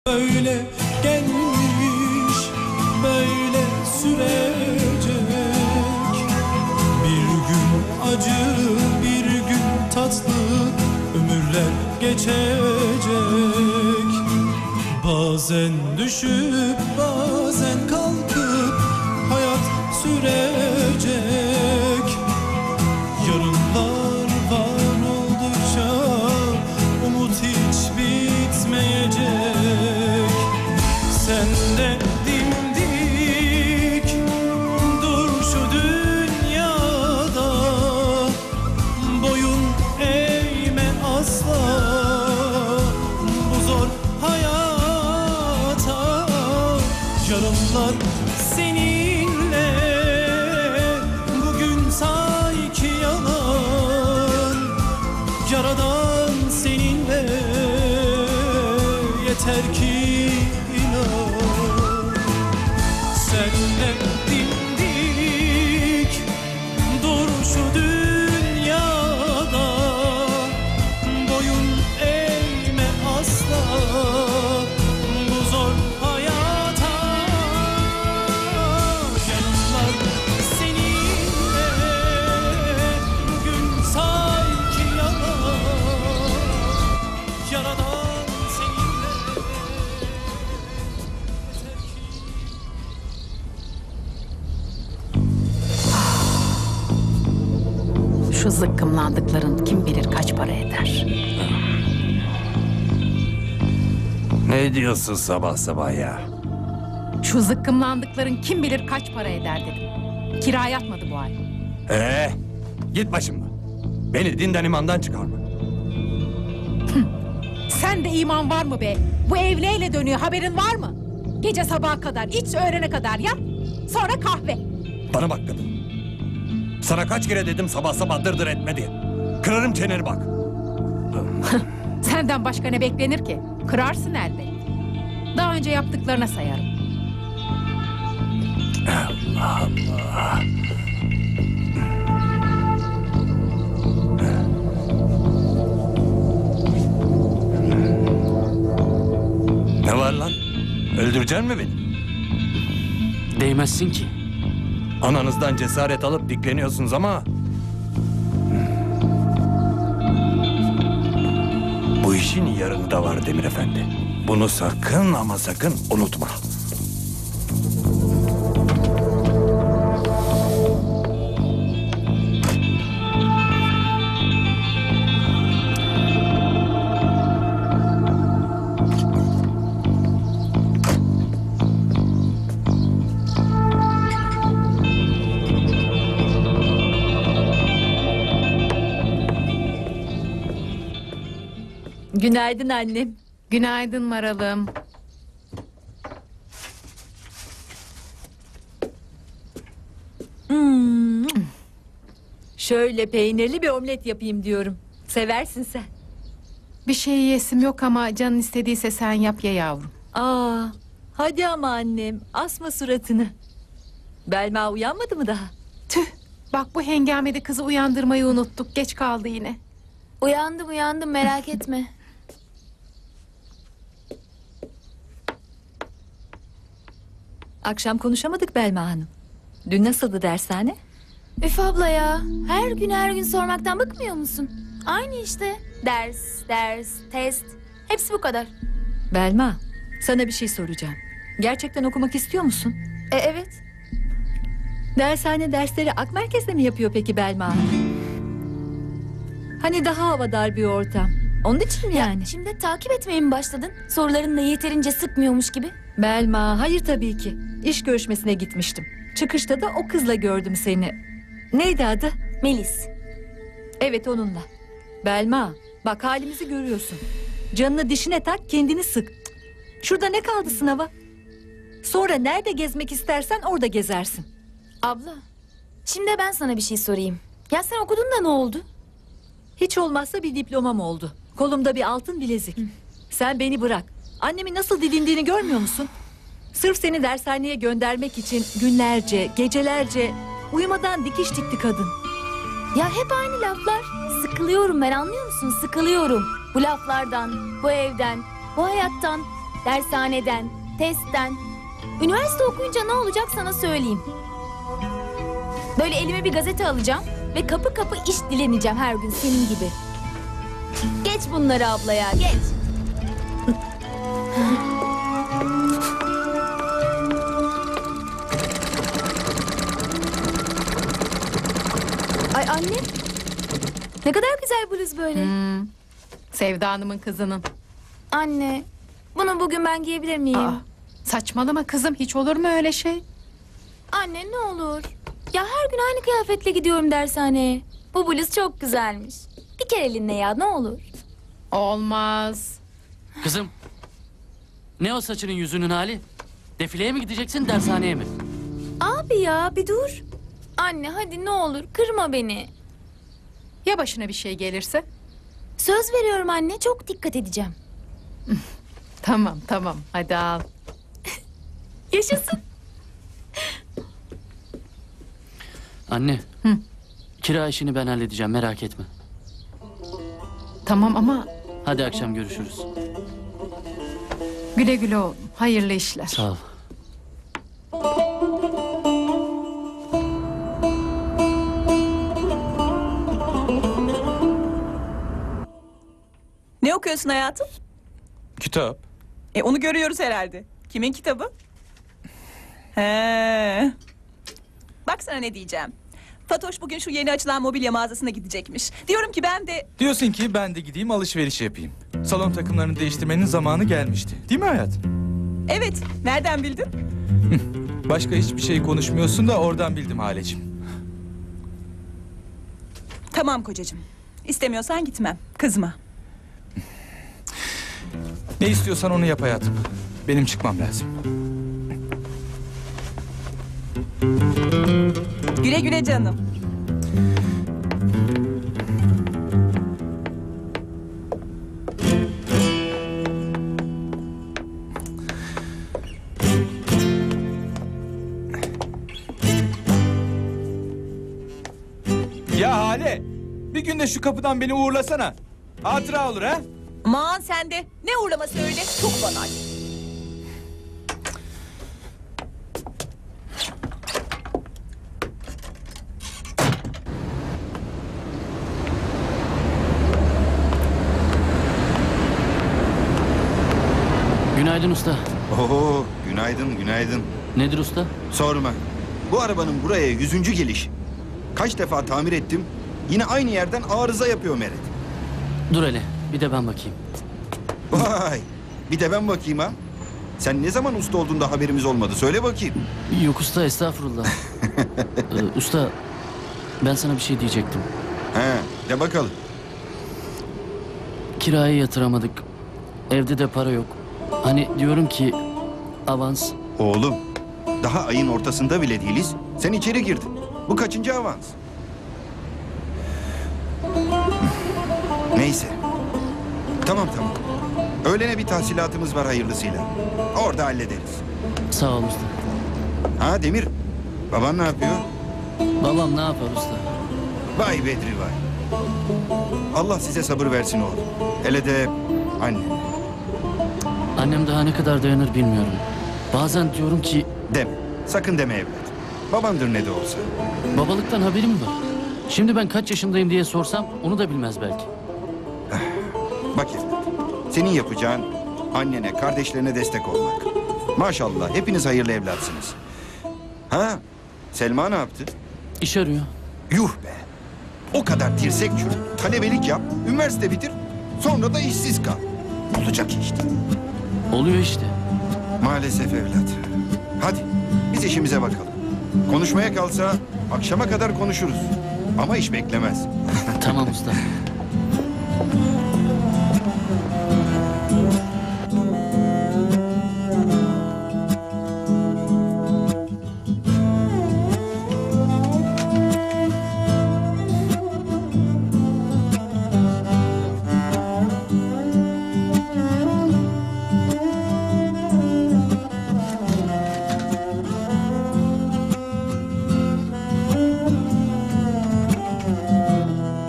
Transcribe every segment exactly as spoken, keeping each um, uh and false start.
Böyle gelmiş, böyle sürecek. Bir gün acı, bir gün tatlı, ömürler geçecek. Bazen düşüp bazen kalkıp hayat sürecek. Yarınlar var oldukça umut hiç bitmeyecek. Sen de dimdik dur şu dünyada, boyun eğme asla bu zor hayata. Yarınlar seninle, bugün sanki yalan. Yaradan seninle, yeter ki senle dimdik dur şu dünyada, boyun eğme asla bu zor hayata. Yanlar seninle, bugün sanki yalan. Yaradan seninle. Şu zıkkımlandıkların kim bilir kaç para eder. Ne diyorsun sabah sabah ya? Şu zıkkımlandıkların kim bilir kaç para eder dedim. Kira yatmadı bu ay. Ee, git başımdan. Beni dinden imandan çıkarma. Sen de iman var mı be? Bu evleyle dönüyor, haberin var mı? Gece sabaha kadar, iç öğlene kadar yap. Sonra kahve. Bana bak kadın. Sana kaç kere dedim sabah sabah dırdır etme diye. Kırarım çeneni bak. Senden başka ne beklenir ki? Kırarsın elbet. Daha önce yaptıklarına sayarım. Allah Allah. Ne var lan? Öldüreceksin mi beni? Değmezsin ki. Ananızdan cesaret alıp dikleniyorsunuz ama... Bu işin yarını da var Demir Efendi. Bunu sakın ama sakın unutma. Günaydın annem. Günaydın Maralım. Hmm. Şöyle peynirli bir omlet yapayım diyorum. Seversin sen. Bir şey yesim yok ama canın istediyse sen yap ye yavrum. Aa, hadi ama annem, asma suratını. Belma uyanmadı mı daha? Tüh, bak bu hengamede kızı uyandırmayı unuttuk. Geç kaldı yine. Uyandım uyandım merak etme. Akşam konuşamadık Belma Hanım. Dün nasıldı dershane? Üf abla ya, her gün her gün sormaktan bıkmıyor musun? Aynı işte. Ders, ders, test. Hepsi bu kadar. Belma, sana bir şey soracağım. Gerçekten okumak istiyor musun? E evet. Dershane dersleri Ak Merkez'de mi yapıyor peki Belma Hanım? Hani daha havadar bir ortam. Onun için mi yani? Şimdi takip etmeye mi başladın? Sorularınla yeterince sıkmıyormuş gibi. Belma, hayır tabii ki. İş görüşmesine gitmiştim. Çıkışta da o kızla gördüm seni. Neydi adı? Melis. Evet, onunla. Belma, bak halimizi görüyorsun. Canını dişine tak, kendini sık. Şurada ne kaldı sınava? Sonra nerede gezmek istersen orada gezersin. Abla, şimdi ben sana bir şey sorayım. Ya sen okudun da ne oldu? Hiç olmazsa bir diplomam oldu. Kolumda bir altın bilezik. Hı. Sen beni bırak. Annemin nasıl didindiğini görmüyor musun? Sırf seni dershaneye göndermek için günlerce, gecelerce uyumadan dikiş dikti kadın. Ya hep aynı laflar. Sıkılıyorum ben, anlıyor musun? Sıkılıyorum. Bu laflardan, bu evden, bu hayattan. dershaneden, testten. Üniversite okuyunca ne olacak sana söyleyeyim. Böyle elime bir gazete alacağım ve kapı kapı iş dileneceğim her gün senin gibi. Geç bunları abla ya, geç. Ay anne. Ne kadar güzel bluz böyle. Sevda Hanım'ın kızının. Anne, bunu bugün ben giyebilir miyim? Aa, saçmalama kızım, hiç olur mu öyle şey? Anne ne olur. Ya her gün aynı kıyafetle gidiyorum dershaneye. Bu bluz çok güzelmiş. Bir kereliğine ya ne olur. Olmaz. Kızım. Ne o saçının yüzünün hali? Defileye mi gideceksin, dershaneye mi? Abi ya bir dur. Anne hadi ne olur kırma beni. Ya başına bir şey gelirse? Söz veriyorum anne, çok dikkat edeceğim. Tamam tamam, hadi al. Yaşasın. Anne. Kira işini ben halledeceğim, merak etme. Tamam ama Hadi akşam görüşürüz. güle güle oğlum, hayırlı işler. Sağ ol. Ne okuyorsun hayatım? Kitap. E onu görüyoruz herhalde. Kimin kitabı? He. Bak sana ne diyeceğim. Fatoş bugün şu yeni açılan mobilya mağazasına gidecekmiş. Diyorum ki ben de... Diyorsun ki ben de gideyim alışveriş yapayım. Salon takımlarını değiştirmenin zamanı gelmişti. Değil mi hayatım? Evet, nereden bildin? Başka hiçbir şey konuşmuyorsun da oradan bildim Halecim. Tamam kocacığım. İstemiyorsan gitmem. Kızma. Ne istiyorsan onu yap hayatım. Benim çıkmam lazım. Güle güle canım. Ya Hale, bir gün de şu kapıdan beni uğurlasana. Hatıra olur ha? Aman sen de. Ne uğurlaması öyle? Çok banal. Günaydın usta. Oo, günaydın, günaydın. Nedir usta? Sorma. Bu arabanın buraya yüzüncü geliş. Kaç defa tamir ettim, yine aynı yerden arıza yapıyor Meret. Dur hele, bir de ben bakayım. Vay, bir de ben bakayım ha. Sen ne zaman usta olduğunda haberimiz olmadı, söyle bakayım. Yok usta, estağfurullah. Ee, usta, ben sana bir şey diyecektim. He, de bakalım. Kirayı yatıramadık. Evde de para yok. Hani diyorum ki avans. Oğlum, daha ayın ortasında bile değiliz. Sen içeri girdin. Bu kaçıncı avans? Neyse. Tamam tamam. Öğlene bir tahsilatımız var hayırlısıyla. Orada hallederiz. Sağ ol usta. Ha Demir, baban ne yapıyor? Babam ne yapar usta? Vay Bedri vay. Allah size sabır versin oğlum. Hele de annen. Annem daha ne kadar dayanır bilmiyorum. Bazen diyorum ki Deme. Sakın deme evlat. Babandır ne de olsa. babalıktan haberim var. Şimdi ben kaç yaşındayım diye sorsam onu da bilmez belki. Bak evlat. Senin yapacağın annene, kardeşlerine destek olmak. Maşallah hepiniz hayırlı evlatsınız. Ha? Selma ne yaptı? İş arıyor. Yuh be. O kadar dirsek çürük. Talebelik yap, üniversite bitir. Sonra da işsiz kal. Olacak işte. Oluyor işte. Maalesef evlat. Hadi biz işimize bakalım. Konuşmaya kalsa akşama kadar konuşuruz. Ama iş beklemez. Tamam usta.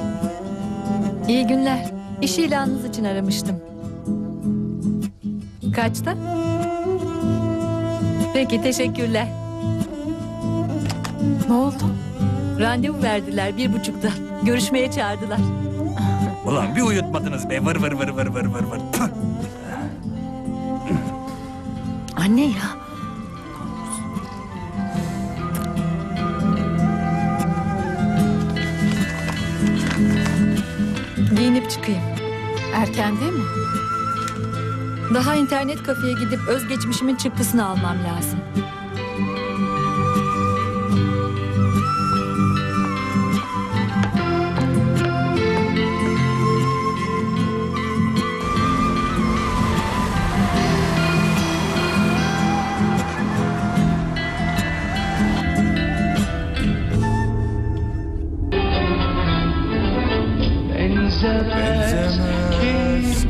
İyi günler. İş ilanınız için aramıştım. Kaçta? Peki, teşekkürler. Ne oldu? Randevu verdiler bir buçukta. Görüşmeye çağırdılar. Ulan bir uyutmadınız be vır vır vır vır vır vır vır. Tüh! Anne ya. Giyinip çıkayım. Erken değil mi? Daha internet kafeye gidip özgeçmişimin çıktısını almam lazım. Benzemez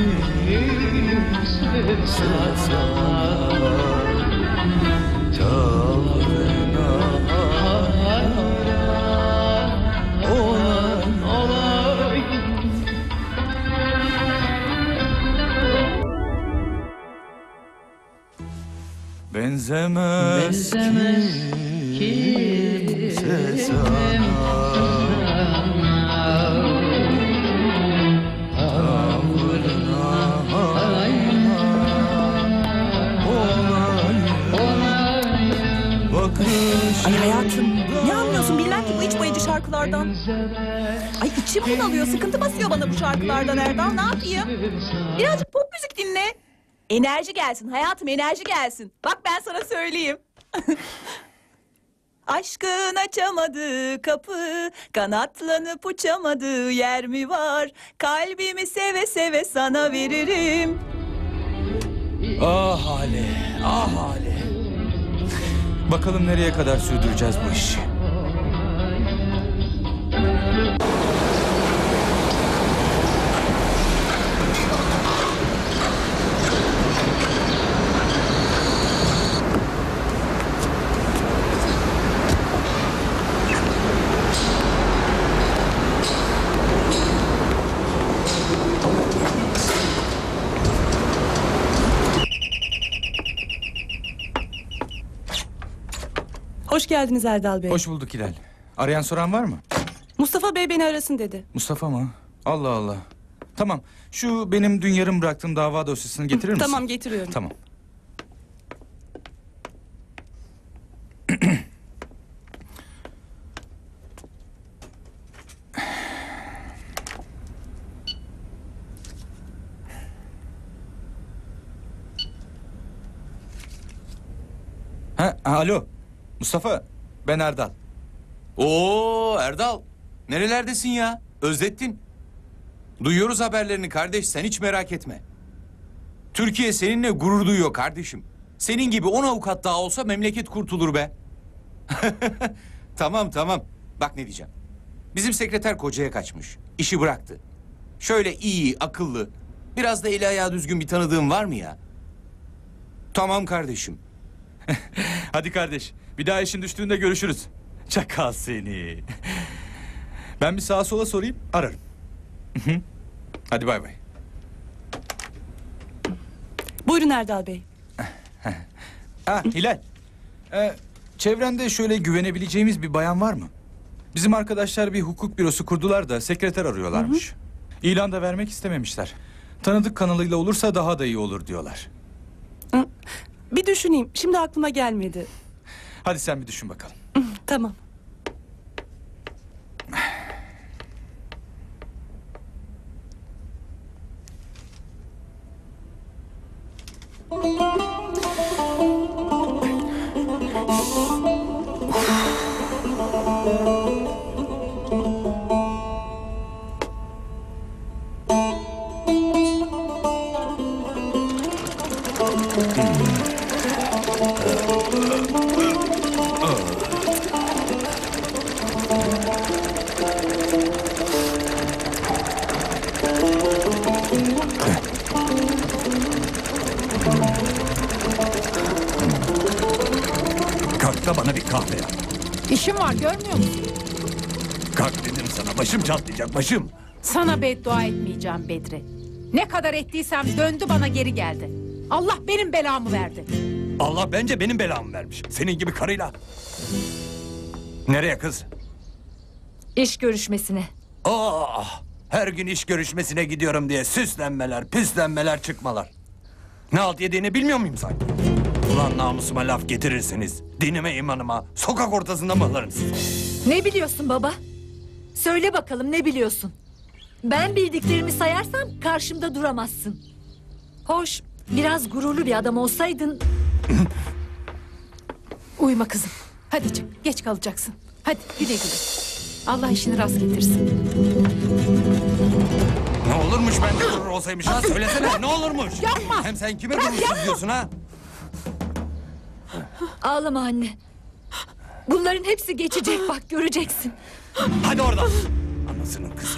kimse sana, tavrına olan olay. Benzemez kimse sana. Ay hayatım, ne anlıyorsun bilmem ki bu iç boyacı şarkılardan. Ay içim bunalıyor, sıkıntı basıyor bana bu şarkılardan Erdal, ne yapayım? Birazcık pop müzik dinle. Enerji gelsin hayatım, enerji gelsin. Bak ben sana söyleyeyim. Aşkın açamadığı kapı, kanatlanıp uçamadığı yer mi var? Kalbimi seve seve sana veririm. Ah Hale, ah Hale. Bakalım nereye kadar sürdüreceğiz bu işi. Hoş geldiniz Erdal Bey. Hoş bulduk Hilal. Arayan soran var mı? Mustafa Bey beni arasın dedi. Mustafa mı? Allah Allah. Tamam. Şu benim dün yarım bıraktığım dava dosyasını getirir misin? Tamam, getiriyorum. Tamam. Ha, alo. Mustafa, ben Erdal. Oo Erdal, nerelerdesin ya? Özlettin. Duyuyoruz haberlerini kardeş, sen hiç merak etme. Türkiye seninle gurur duyuyor kardeşim. Senin gibi on avukat daha olsa memleket kurtulur be. Tamam tamam, bak ne diyeceğim. Bizim sekreter kocaya kaçmış, işi bıraktı. Şöyle iyi, akıllı, biraz da eli ayağı düzgün bir tanıdığın var mı ya? Tamam kardeşim. Hadi kardeş, bir daha işin düştüğünde görüşürüz. Çakal seni. Ben bir sağa sola sorayım, ararım. Hadi bay bay. Buyurun Erdal Bey. Ha Hilal. Ee, çevrende şöyle güvenebileceğimiz bir bayan var mı? Bizim arkadaşlar bir hukuk bürosu kurdular da sekreter arıyorlarmış. Hı hı. İlan da vermek istememişler. Tanıdık kanalıyla olursa daha da iyi olur diyorlar. Hı. Bir düşüneyim. Şimdi aklıma gelmedi. Hadi sen bir düşün bakalım. Tamam. Kalk da bana bir kahve yap. İşim var görmüyor musun? Kalk dedim sana, başım çatlayacak başım. Sana beddua etmeyeceğim Bedri. Ne kadar ettiysem döndü bana geri geldi. Allah benim belamı verdi. Allah bence benim belamı vermiş. Senin gibi karıyla. Nereye kız? İş görüşmesine. Oh, her gün iş görüşmesine gidiyorum diye süslenmeler, püslenmeler, çıkmalar. Ne alt yediğini bilmiyor muyum sanki? Ulan namusuma laf getirirsiniz. Dinime, imanıma, sokak ortasında mı alırım sizi? Ne biliyorsun baba? Söyle bakalım ne biliyorsun? Ben bildiklerimi sayarsam karşımda duramazsın. Hoş, biraz gururlu bir adam olsaydın... Uyuma kızım. Hadi çık. Geç kalacaksın. Hadi güle güle. Allah işini rast getirsin. Ne olurmuş bende gurur olsaymış ha? Söylesene ne olurmuş? Yapma. Hem sen kime gurursuz diyorsun ha? Ağlama anne. Bunların hepsi geçecek bak göreceksin. Hadi oradan. Anasının kızı.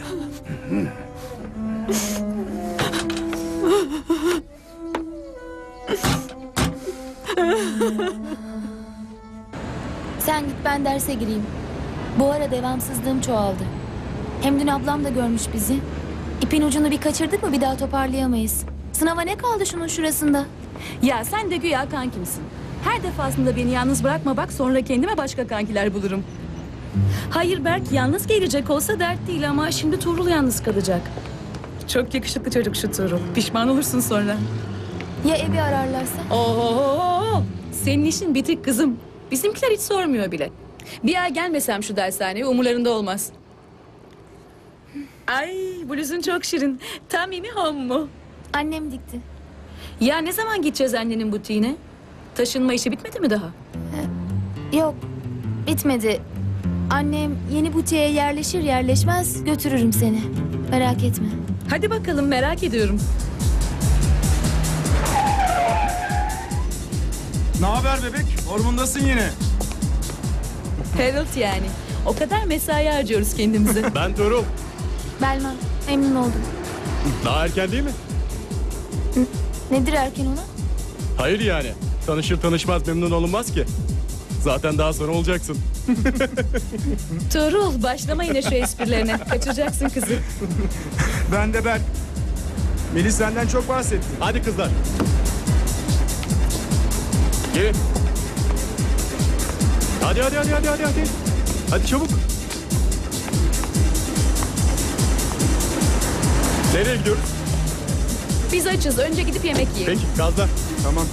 Sen git ben derse gireyim. Bu ara devamsızlığım çoğaldı. Hem dün ablam da görmüş bizi. İpin ucunu bir kaçırdık mı bir daha toparlayamayız. Sınava ne kaldı şunun şurasında? Ya sen de güya kankimsin. Her defasında beni yalnız bırakma bak sonra kendime başka kankiler bulurum. Hayır Berk yalnız gelecek olsa dert değil ama şimdi Tuğrul yalnız kalacak. Çok yakışıklı çocuk şu Tuğrul. Pişman olursun sonra. Ya evi ararlarsa? Oo, senin işin bitik kızım. Bizimkiler hiç sormuyor bile. Bir ay gelmesem şu dershaneye umurlarında olmaz. Ay bluzun çok şirin. Tam yeni home mu? Annem dikti. Ya ne zaman gideceğiz annenin butiğine? Taşınma işi bitmedi mi daha? Yok, bitmedi. Annem yeni butiğe yerleşir yerleşmez götürürüm seni. Merak etme. Hadi bakalım merak ediyorum. Ne haber bebek? Formundasın yine. Harold yani. O kadar mesai harcıyoruz kendimize. Ben Tuğrul. Belma, memnun oldum. Daha erken değil mi? Nedir erken ona? Hayır yani. Tanışır tanışmaz memnun olunmaz ki. Zaten daha sonra olacaksın. Tuğrul başlama yine şu esprilerine. Kaçıracaksın kızı. Ben de Berk. Melis senden çok bahsetti. Hadi kızlar. Gelin. Hadi hadi hadi hadi hadi hadi. Hadi çabuk. Nereye gidiyoruz? Biz açız. Önce gidip yemek yiyelim. Peki gazla. Tamam.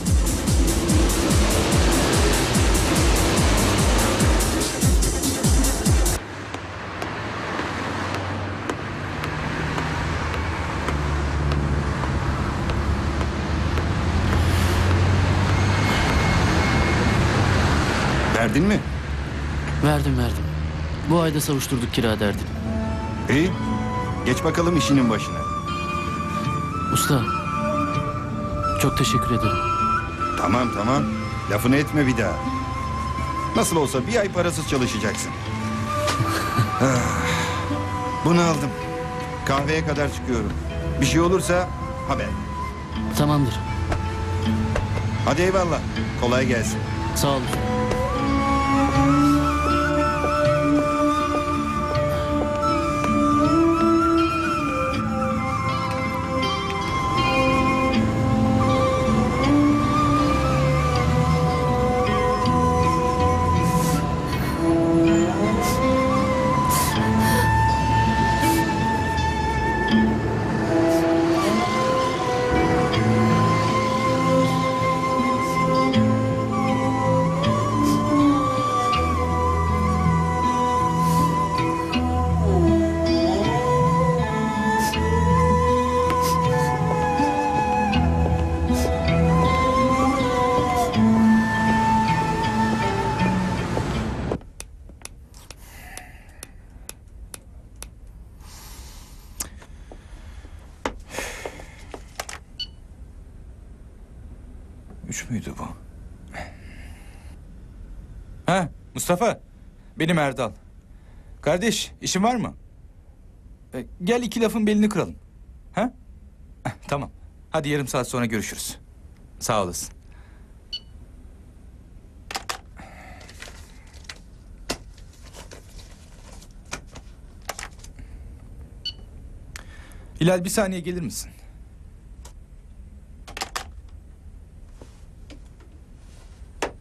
Verdin mi? Verdim verdim. Bu ayda savuşturduk kira derdim. İyi. Geç bakalım işinin başına. Usta. Çok teşekkür ederim. Tamam tamam. Lafını etme bir daha. Nasıl olsa bir ay parasız çalışacaksın. Ah, bunu aldım. Kahveye kadar çıkıyorum. Bir şey olursa haber. Tamamdır. Hadi eyvallah. Kolay gelsin. Sağ olun. Üç müydü bu? Ha Mustafa. Benim Erdal. Kardeş işin var mı? E, gel iki lafın belini kıralım. Ha? Eh, tamam. Hadi yarım saat sonra görüşürüz. Sağ olasın. Hilal bir saniye gelir misin?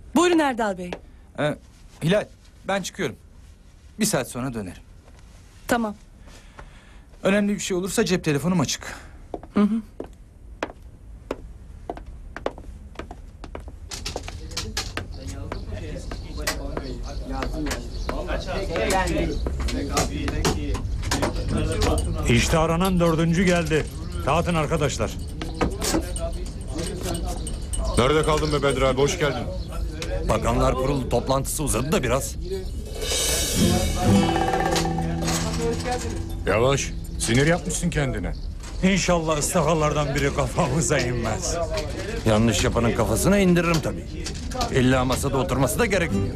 Buyurun Erdal Bey. Ee, Hilal, ben çıkıyorum. Bir saat sonra dönerim. Tamam. Önemli bir şey olursa cep telefonum açık. Hı hı. İşte aranan dördüncü geldi. Dağıtın arkadaşlar. Nerede kaldın be Bedri abi? Hoş geldin. Bakanlar Kurulu toplantısı uzadı da biraz. Yavaş. Sinir yapmışsın kendine. İnşallah ıstakalardan biri kafamıza inmez. Yanlış yapanın kafasına indiririm tabii. İlla masada oturması da gerekmiyor.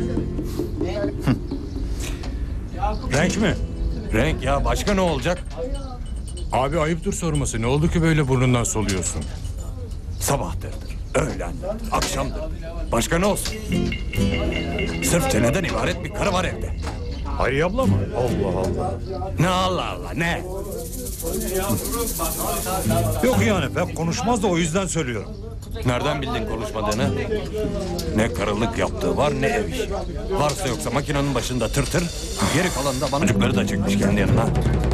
Renk mi? Renk ya, başka ne olacak? Abi ayıptır sorması. Ne oldu ki böyle burnundan soluyorsun? Sabahtır, öğlendir, akşamdır. Başka ne olsun? Sırf çeneden ibaret bir karı var evde. Hayriye abla mı? Allah Allah. Ne Allah Allah, ne? Yok yani pek konuşmaz da o yüzden söylüyorum. Nereden bildin konuşmadığını? Ne karılık yaptığı var, ne ev işi. Varsa yoksa makinenin başında tır tır, geri kalan da bana çocukları da çekmiş kendi yanına.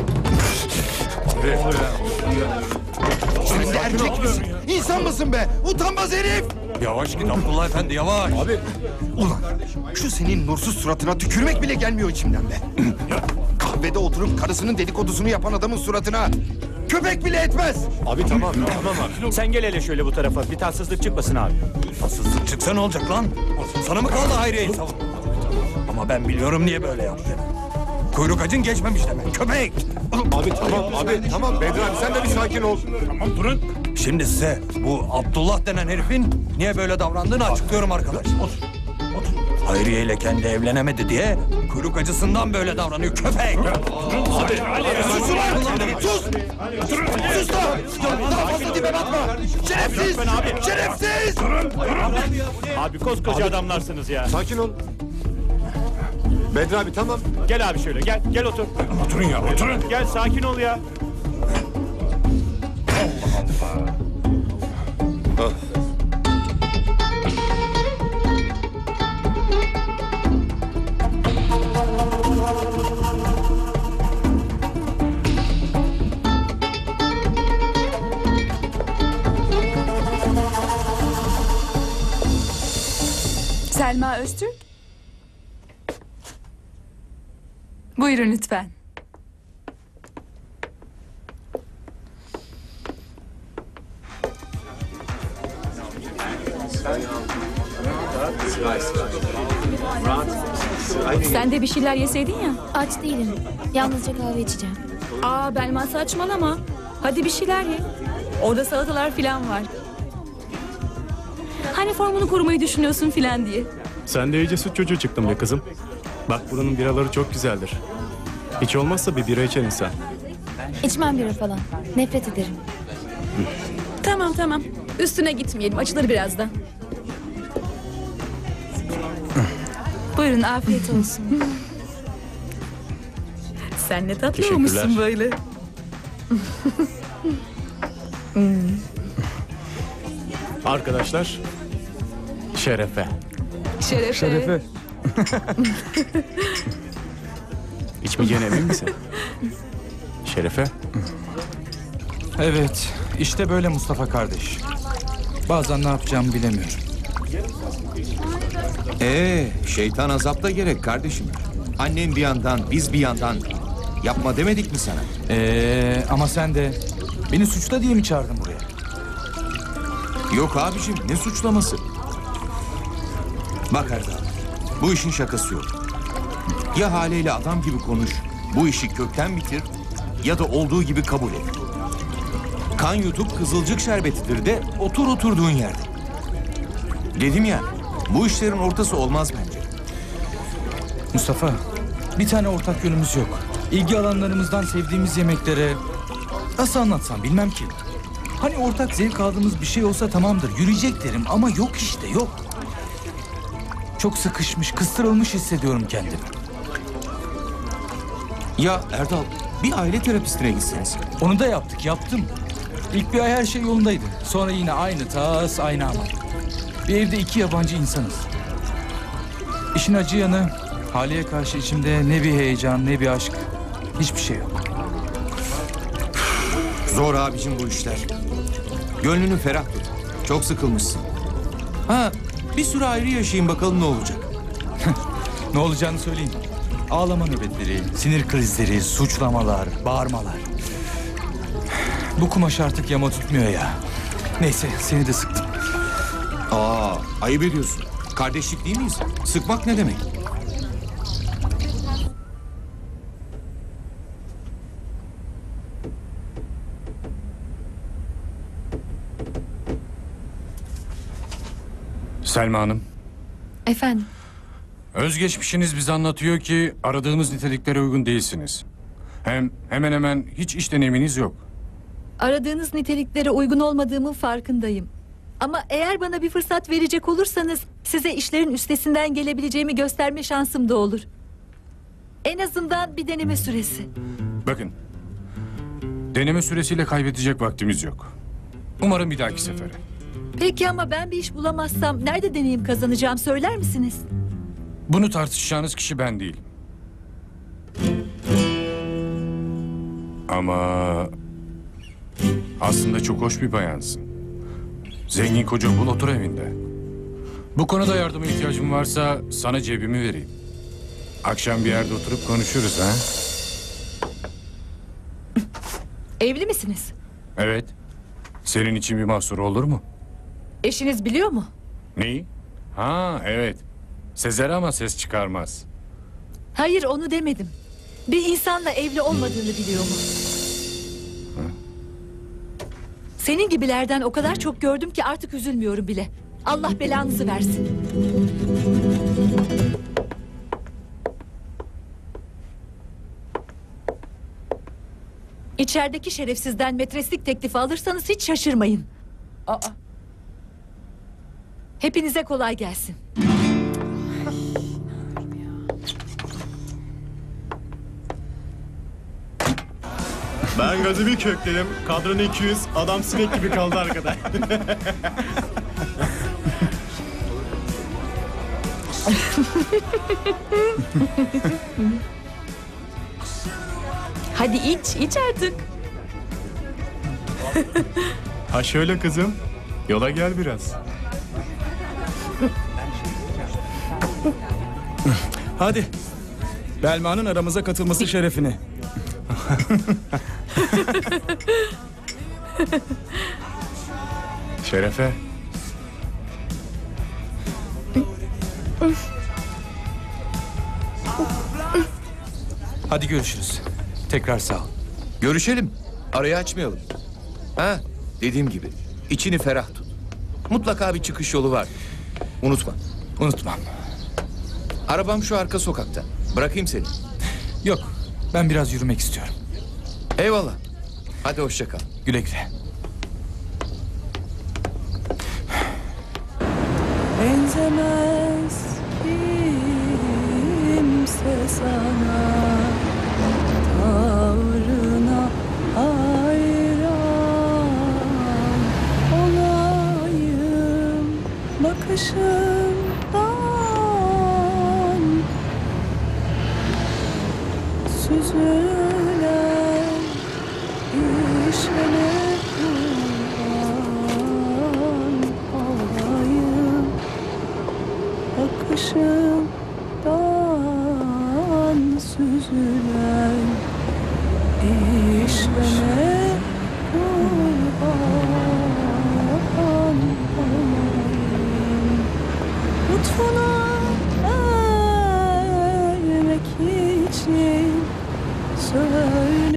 Sen de erkek misin? İnsan mısın be? Utanmaz herif! Yavaş git Abdullah Efendi, yavaş. Abi. Ulan şu senin nursuz suratına tükürmek bile gelmiyor içimden be. Kahvede oturup karısının dedikodusunu yapan adamın suratına köpek bile etmez. Abi tamam tamam abi. Sen gel hele şöyle bu tarafa. Bir tatsızlık çıkmasın abi. Tatsızlık çıksa ne olacak lan? Sana mı kaldı Hayriye'yi savun? Ama ben biliyorum niye böyle yaptı. Kuyruk acın geçmemiş demek, köpek! Abi tamam abi tamam. Bedri abi sen de bir sakin ol. Tamam durun. Şimdi size bu Abdullah denen herifin niye böyle davrandığını açıklıyorum arkadaş. Otur. Otur. Hayriye ile kendi evlenemedi diye kuyruk acısından böyle davranıyor, köpek! Abi, abi, sus ulan! Sus! Sus da! Daha fazla dibe batma! Şerefsiz! Şerefsiz! Durun durun. Abi koskoca adamlarsınız ya. Sakin ol. Bedri abi tamam. Gel abi şöyle gel gel otur. Oturun ya, oturun. Gel sakin ol ya. Selma Öztürk. Buyurun lütfen. Sen de bir şeyler yeseydin ya. Aç değilim. Yalnızca kahve içeceğim. Aa Belma saçmalama. Hadi bir şeyler ye. Orada salatalar falan var. Hani formunu korumayı düşünüyorsun filan diye. Sen de iyice süt çocuğu çıktın be kızım. Bak buranın biraları çok güzeldir. Hiç olmazsa bir bira içen insan. İçmem bira falan. Nefret ederim. Tamam tamam. Üstüne gitmeyelim. Açılır birazdan. Buyurun afiyet olsun. Sen ne tatlı Teşekkürler. olmuşsun böyle. Hmm. Arkadaşlar, şerefe. Şerefe. Şerefe. İçmeyeceğine emin misin? Şerefe. Evet, işte böyle Mustafa kardeş. Bazen ne yapacağımı bilemiyorum. Ee, şeytan azapta gerek kardeşim. Annem bir yandan, biz bir yandan. Yapma demedik mi sana? Ee, ama sen de beni suçla diye mi çağırdın buraya? Yok abicim, ne suçlaması? Bak Erdal, bu işin şakası yok. Ya haliyle adam gibi konuş, bu işi kökten bitir... ...ya da olduğu gibi kabul et. Kan yutup kızılcık şerbetidir de otur oturduğun yerde. Dedim ya, bu işlerin ortası olmaz bence. Mustafa, bir tane ortak yönümüz yok. İlgi alanlarımızdan sevdiğimiz yemeklere... Nasıl anlatsam bilmem ki. Hani ortak zevk aldığımız bir şey olsa tamamdır, yürüyecek derim ama yok işte, yok. Çok sıkışmış, kıstırılmış hissediyorum kendimi. Ya Erdal, bir aile terapistine gitseniz. Onu da yaptık, yaptım. İlk bir ay her şey yolundaydı. Sonra yine aynı tas, aynı ama. Bir evde iki yabancı insanız. İşin acı yanı Hale'ye karşı içimde ne bir heyecan ne bir aşk, hiçbir şey yok. Zor abicim bu işler. Gönlünü ferah tut. Çok sıkılmışsın. Ha, bir süre ayrı yaşayın bakalım ne olacak. Ne olacağını söyleyeyim. Ağlama nöbetleri, sinir krizleri, suçlamalar, bağırmalar. Bu kumaş artık yama tutmuyor ya. Neyse, seni de sıktım. Aa, ayıp ediyorsun. Kardeşlik değil miyiz? Sıkmak ne demek? Selma Hanım, Efendim? özgeçmişiniz bize anlatıyor ki aradığımız niteliklere uygun değilsiniz. Hem hemen hemen hiç iş deneyiminiz yok. Aradığınız niteliklere uygun olmadığımın farkındayım. Ama eğer bana bir fırsat verecek olursanız size işlerin üstesinden gelebileceğimi gösterme şansım da olur. En azından bir deneme süresi. Bakın, deneme süresiyle kaybedecek vaktimiz yok. Umarım bir dahaki sefere. Peki ama ben bir iş bulamazsam nerede deneyim kazanacağım söyler misiniz? Bunu tartışacağınız kişi ben değil. Ama aslında çok hoş bir bayansın. Zengin koca bul, otur evinde. Bu konuda yardıma ihtiyacım varsa sana cebimi vereyim. Akşam bir yerde oturup konuşuruz ha? Evli misiniz? Evet. Senin için bir mahsuru olur mu? Eşiniz biliyor mu? Neyi? Ha evet. Sezer ama ses çıkarmaz. Hayır onu demedim. Bir insanla evli olmadığını biliyor mu? Senin gibilerden o kadar çok gördüm ki artık üzülmüyorum bile. Allah belanızı versin. İçerideki şerefsizden metreslik teklifi alırsanız hiç şaşırmayın. Aa. Hepinize kolay gelsin. Ben gazı bir kökledim. Kadron iki yüz. Adam sinek gibi kaldı arkada. Hadi iç, iç artık. Ha şöyle kızım. Yola gel biraz. Hadi. Belma'nın aramıza katılması şerefine. Şerefe. Hadi görüşürüz. Tekrar sağ ol. Görüşelim. Arayı açmayalım. Ha, dediğim gibi. İçini ferah tut. Mutlaka bir çıkış yolu var. Unutma. Unutmam. Arabam şu arka sokakta. Bırakayım seni. Yok. Ben biraz yürümek istiyorum. Eyvallah. Hadi hoşça kal. Güle güle. Benzemez kimse sana, tavrına hayran olayım bakışından, süzülen işine kurban olayım bakışımdan, süzülen işleme kurban olayım, lütfuna ermek için söyle.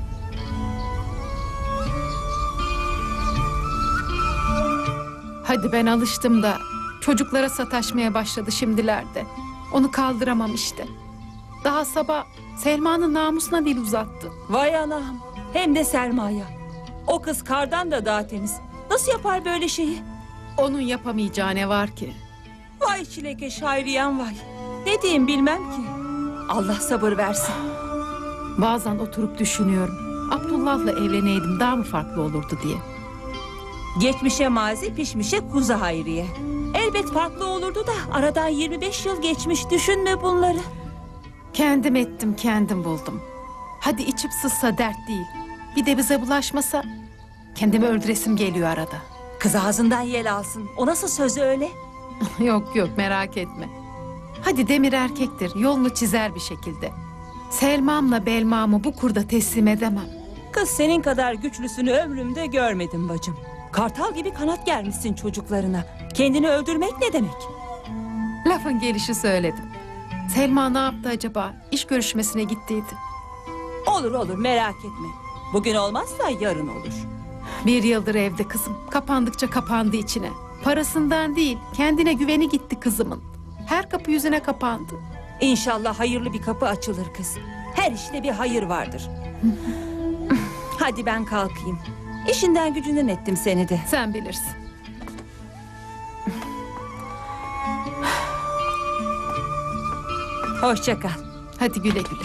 Hadi ben alıştım da çocuklara sataşmaya başladı şimdilerde. Onu kaldıramam işte. Daha sabah Selma'nın namusuna dil uzattı. Vay anam, hem de Selma'ya. O kız kardan da daha temiz. Nasıl yapar böyle şeyi? Onun yapamayacağı ne var ki? Vay çilekeş Hayriyen vay. Ne diyeyim bilmem ki. Allah sabır versin. Bazen oturup düşünüyorum. Abdullah'la evleneydim daha mı farklı olurdu diye. Geçmişe mazi, pişmişe kuzu Hayriye. Elbet farklı olurdu da aradan yirmi beş yıl geçmiş, düşünme bunları. Kendim ettim, kendim buldum. Hadi içip sızsa dert değil. Bir de bize bulaşmasa kendimi öldüresim geliyor arada. Kız ağzından yel alsın. O nasıl söz öyle? Yok yok, merak etme. Hadi Demir erkektir, yolunu çizer bir şekilde. Selma'mla Belma'mı bu kurda teslim edemem. Kız senin kadar güçlüsünü ömrümde görmedim bacım. Kartal gibi kanat germişsin çocuklarına. Kendini öldürmek ne demek? Lafın gelişi söyledim. Selma ne yaptı acaba? İş görüşmesine gittiydi. Olur olur, merak etme. Bugün olmazsa yarın olur. Bir yıldır evde kızım. Kapandıkça kapandı içine. Parasından değil, kendine güveni gitti kızımın. Her kapı yüzüne kapandı. İnşallah hayırlı bir kapı açılır kız. Her işte bir hayır vardır. Hadi ben kalkayım. İşinden gücünden ettim seni de. Sen bilirsin. Hoşça kal. Hadi güle güle.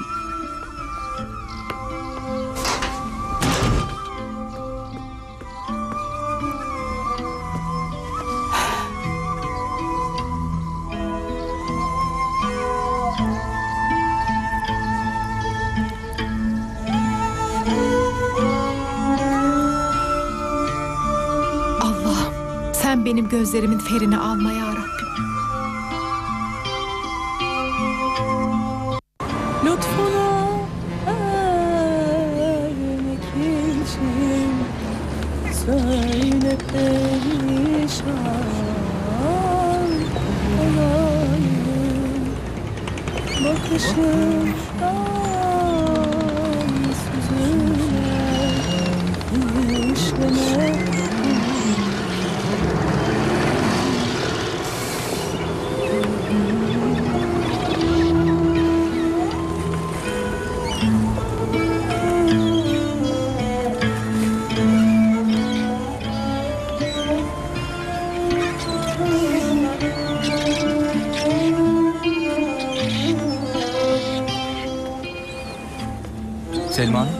Allah'ım, sen benim gözlerimin ferini alma ya Rabbim. Lütfuna ermek için söyle perişan olayım. Bakışımdan süzülen işlemek. Selma Hanım.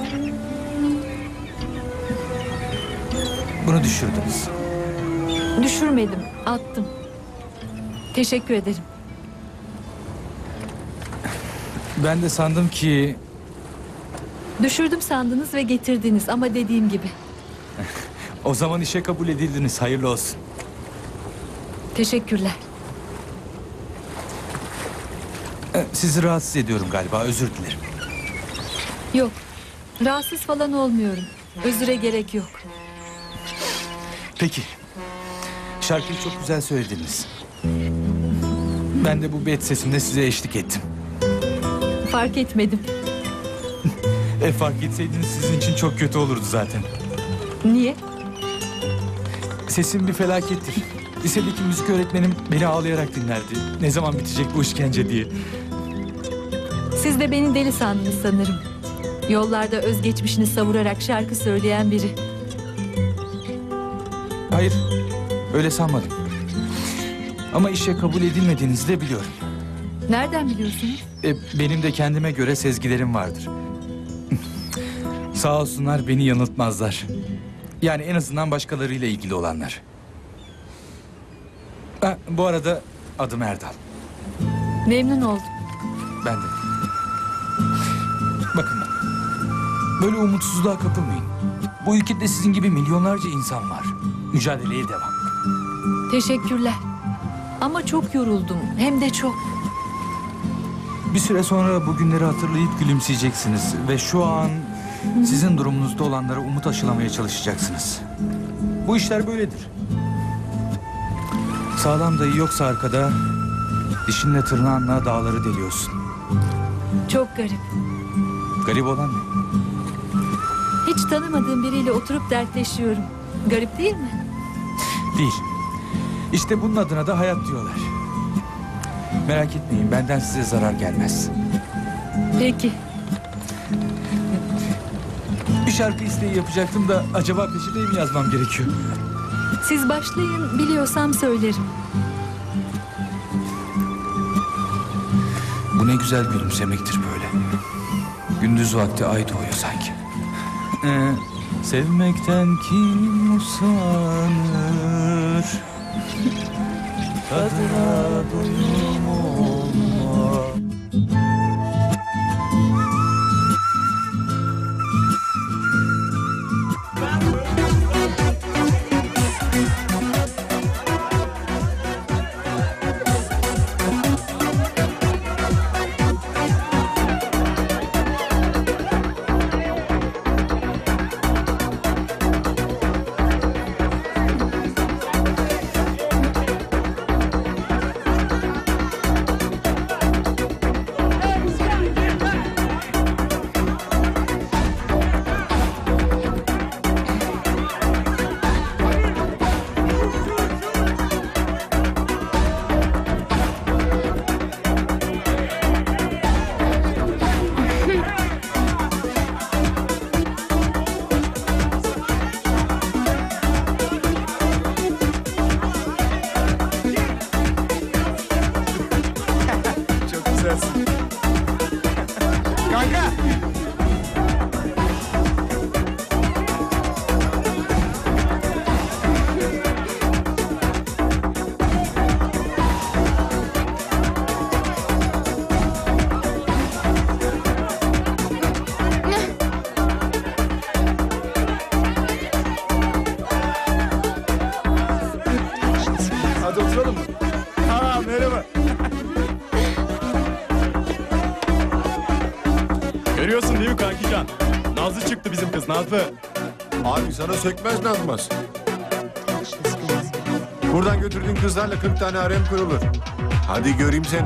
Bunu düşürdünüz. Düşürmedim, attım. Teşekkür ederim. Ben de sandım ki... Düşürdüm sandınız ve getirdiniz ama dediğim gibi. O zaman işe kabul edildiniz. Hayırlı olsun. Teşekkürler. Ee, Sizi rahatsız ediyorum galiba. Özür dilerim. Yok, rahatsız falan olmuyorum. Özüre gerek yok. Peki. Şarkıyı çok güzel söylediniz. Ben de bu bet sesimle size eşlik ettim. Fark etmedim. E fark etseydiniz sizin için çok kötü olurdu zaten. Niye? Sesim bir felakettir. Lisedeki müzik öğretmenim beni ağlayarak dinlerdi. Ne zaman bitecek bu işkence diye. Siz de beni deli sandınız sanırım. Yollarda özgeçmişini savurarak şarkı söyleyen biri. Hayır, öyle sanmadım. Ama işe kabul edilmediğinizi de biliyorum. Nereden biliyorsunuz? E, benim de kendime göre sezgilerim vardır. Sağ olsunlar beni yanıltmazlar. Yani en azından başkalarıyla ilgili olanlar. Ha, bu arada adım Erdal. Memnun oldum. Ben de. Bakın, böyle umutsuzluğa kapılmayın. Bu ülkede sizin gibi milyonlarca insan var. Mücadeleye devam. Teşekkürler. Ama çok yoruldum. Hem de çok. Bir süre sonra bu günleri hatırlayıp gülümseyeceksiniz. Ve şu an sizin durumunuzda olanlara umut aşılamaya çalışacaksınız. Bu işler böyledir. Sağlam dayı yoksa arkada, dişinle tırnağınla dağları deliyorsun. Çok garip. Garip olan ne? Hiç tanımadığım biriyle oturup dertleşiyorum. Garip değil mi? Değil. İşte bunun adına da hayat diyorlar. Merak etmeyin, benden size zarar gelmez. Peki. Bir şarkı isteği yapacaktım da acaba peşinde mi yazmam gerekiyor? Siz başlayın, biliyorsam söylerim. Bu ne güzel gülümsemektir böyle. Gündüz vakti ay doğuyor sanki. Ee, sevmekten kim usanır? Kadına doyum olma. Çok güzelsin. Kanka. Hadi oturalım mı? Ha, merhaba. Görüyorsun değil mi kankican? Nazlı çıktı bizim kız Nazlı. Abi sana sökmez Nazmaz. Buradan götürdüğün kızlarla kırk tane harem kurulur. Hadi göreyim seni.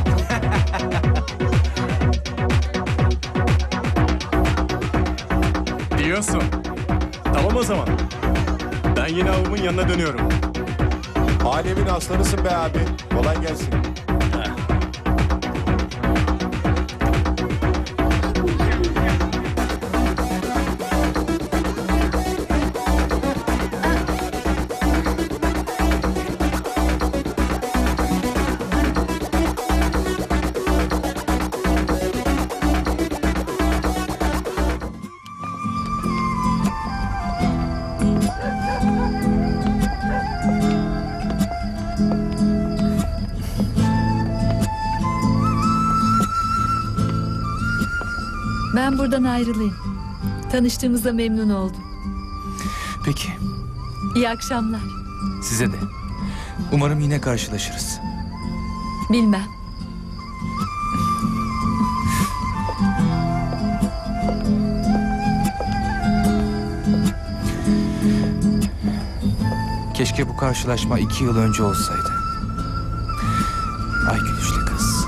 Diyorsun. Tamam o zaman. Ben yine avımın yanına dönüyorum. Alemin aslanısın be abi. Kolay gelsin. Ben buradan ayrılayım. Tanıştığımıza memnun oldum. Peki, İyi akşamlar. size de. Umarım yine karşılaşırız. Bilmem. Keşke bu karşılaşma iki yıl önce olsaydı. Ay gülüşlü kız.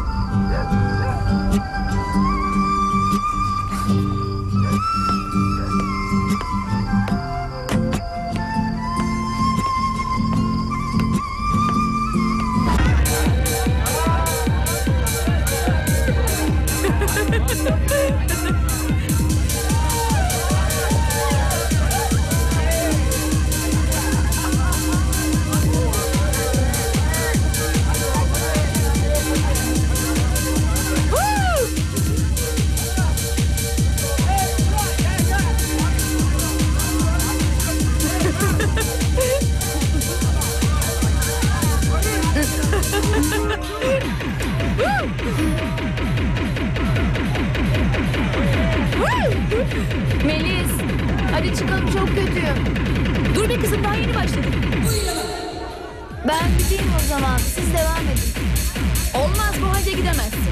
Melis, hadi çıkalım, çok kötüyüm. Dur be kızım, daha yeni başladık. Ben gideyim o zaman, siz devam edin. Olmaz, bu halde gidemezsin.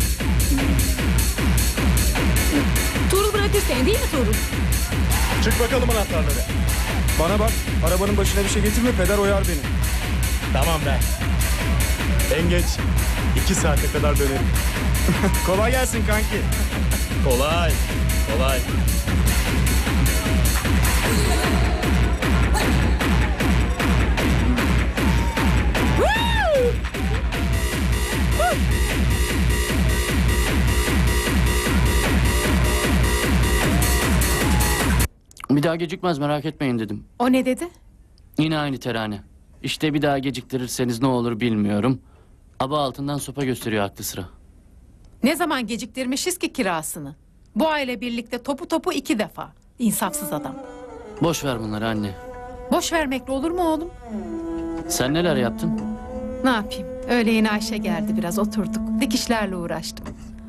Tuğrul bırakır seni değil mi Tuğrul? Çık bakalım anahtarları. Bana bak, arabanın başına bir şey getirme, peder oyar beni. Tamam ben. En geç iki saate kadar dönerim. Kolay gelsin kanki. Kolay, kolay. Bir daha gecikmez merak etmeyin dedim. O ne dedi? Yine aynı terane. İşte bir daha geciktirirseniz ne olur bilmiyorum. Aba altından sopa gösteriyor aklı sıra. Ne zaman geciktirmişiz ki kirasını? Bu aile birlikte topu topu iki defa. İnsafsız adam. Boş ver bunları anne. Boş vermekle olur mu oğlum? Sen neler yaptın? Ne yapayım? Öyle yeni Ayşe geldi, biraz oturduk. Dikişlerle uğraştım.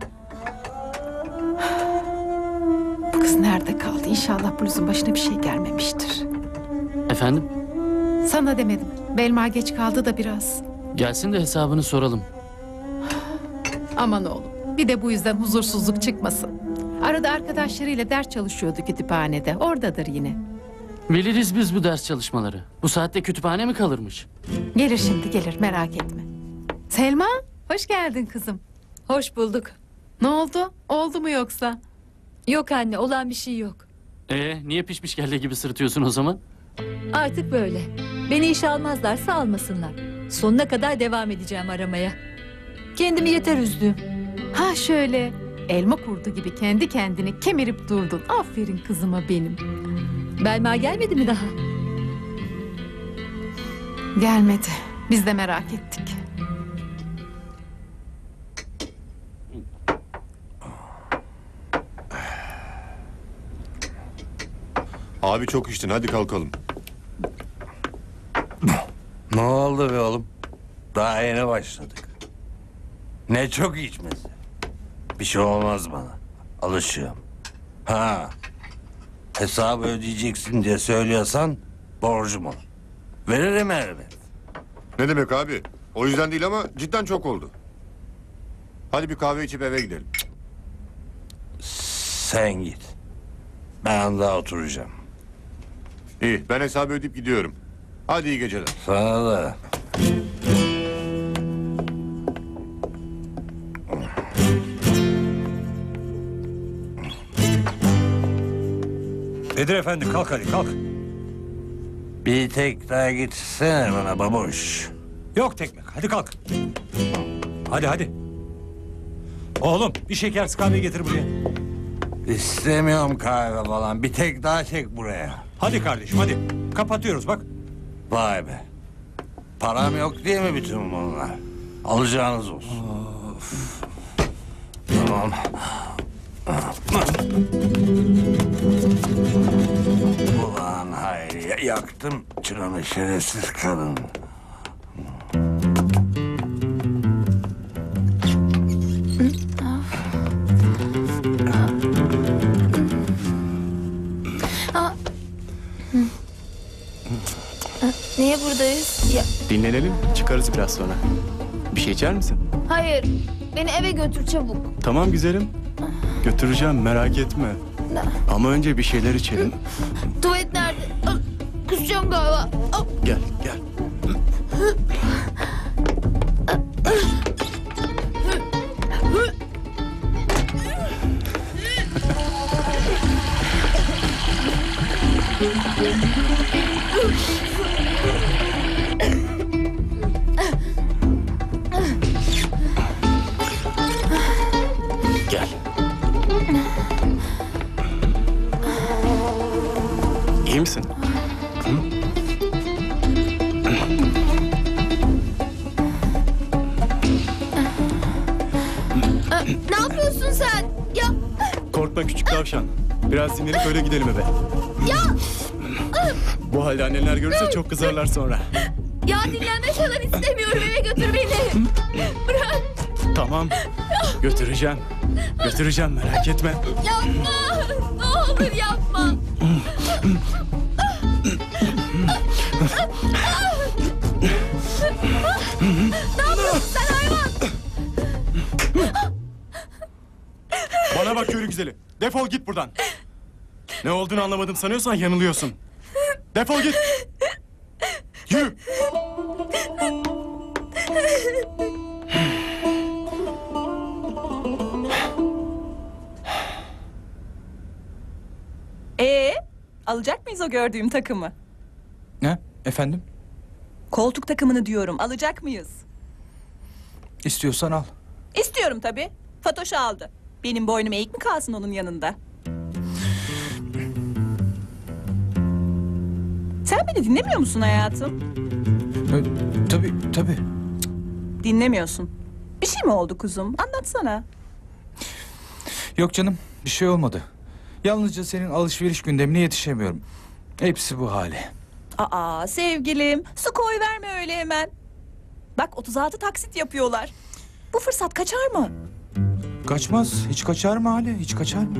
Bu kız nerede kaldı? İnşallah bluzun başına bir şey gelmemiştir. Efendim? Sana demedim. Belma geç kaldı da biraz. Gelsin de hesabını soralım. Aman oğlum. Bir de bu yüzden huzursuzluk çıkmasın. Arada arkadaşlarıyla ders çalışıyordu kütüphanede. Oradadır yine. Biliriz biz bu ders çalışmaları. Bu saatte kütüphane mi kalırmış? Gelir şimdi, gelir, merak etme. Selma, hoş geldin kızım. Hoş bulduk. Ne oldu? Oldu mu yoksa? Yok anne, olan bir şey yok. Ee, niye pişmiş kelle gibi sırıtıyorsun o zaman? Artık böyle. Beni işe almazlarsa almasınlar. Sonuna kadar devam edeceğim aramaya. Kendimi yeter üzdüm. Ha şöyle, elma kurdu gibi kendi kendini kemirip durdun. Aferin kızıma benim. Belma gelmedi mi daha? Gelmedi. Biz de merak ettik. Abi çok içtin, hadi kalkalım. Ne oldu be oğlum? Daha yeni başladık. Ne çok içmesi. Bir şey olmaz bana. Alışığım. Ha. Hesabı ödeyeceksin diye söylüyorsan borcum olur. Veririm elbet. Ne demek abi? O yüzden değil ama cidden çok oldu. Hadi bir kahve içip eve gidelim. Sen git. Ben daha oturacağım. İyi, ben hesabı ödeyip gidiyorum. Hadi iyi geceler. Sana da. Bedir Efendi kalk hadi kalk. Bir tek daha gitsene bana babuş. Yok tekmek hadi kalk. Hadi hadi. Oğlum bir şeker kahve getir buraya. İstemiyorum kahve falan. Bir tek daha çek buraya. Hadi kardeşim hadi. Kapatıyoruz bak. Vay be. Param yok diye mi bütün bunlar? Alacağınız olsun. Of. Tamam. Ulan Hayriye, yaktım çıranı şerefsiz kadın. Niye buradayız? Ya, Dinlenelim, çıkarız biraz sonra. Bir şey içer misin? hayır, beni eve götür çabuk. Tamam güzelim. Götüreceğim, merak etme. Ama önce bir şeyler içelim. Tuvalet nerede? Ah, kusacağım galiba. Ah. Gel, gel. Gel. İyi misin? Hı? Ah, ne yapıyorsun sen? Ya, Korkma küçük tavşan. Biraz dinlenip öyle gidelim eve. ya, Bu halde anneler görürse çok kızarlar sonra. ya dinlenme falan istemiyorum. Eve götür beni. Bırak. Tamam. Götüreceğim. Götüreceğim merak etme. Yapma. Ne olur yapma. Ne yapıyorsun sen hayvan? Bana bak yürü güzeli. Defol git buradan. Ne olduğunu anlamadım sanıyorsan yanılıyorsun. Defol git. Yürü. Ee, alacak mıyız o gördüğüm takımı? Ne? Efendim? Koltuk takımını diyorum. Alacak mıyız? İstiyorsan al. İstiyorum tabii. Fatoş aldı. Benim boynum eğik mi kalsın onun yanında? Sen beni dinlemiyor musun hayatım? Ee, tabii tabii. Dinlemiyorsun. Bir şey mi oldu kuzum? Anlatsana. Yok canım, bir şey olmadı. Yalnızca senin alışveriş gündemine yetişemiyorum. Hepsi bu hali. Aa sevgilim, su koy verme öyle hemen. Bak otuz altı taksit yapıyorlar. Bu fırsat kaçar mı? Kaçmaz. Hiç kaçar mı Hale? Hiç kaçar mı?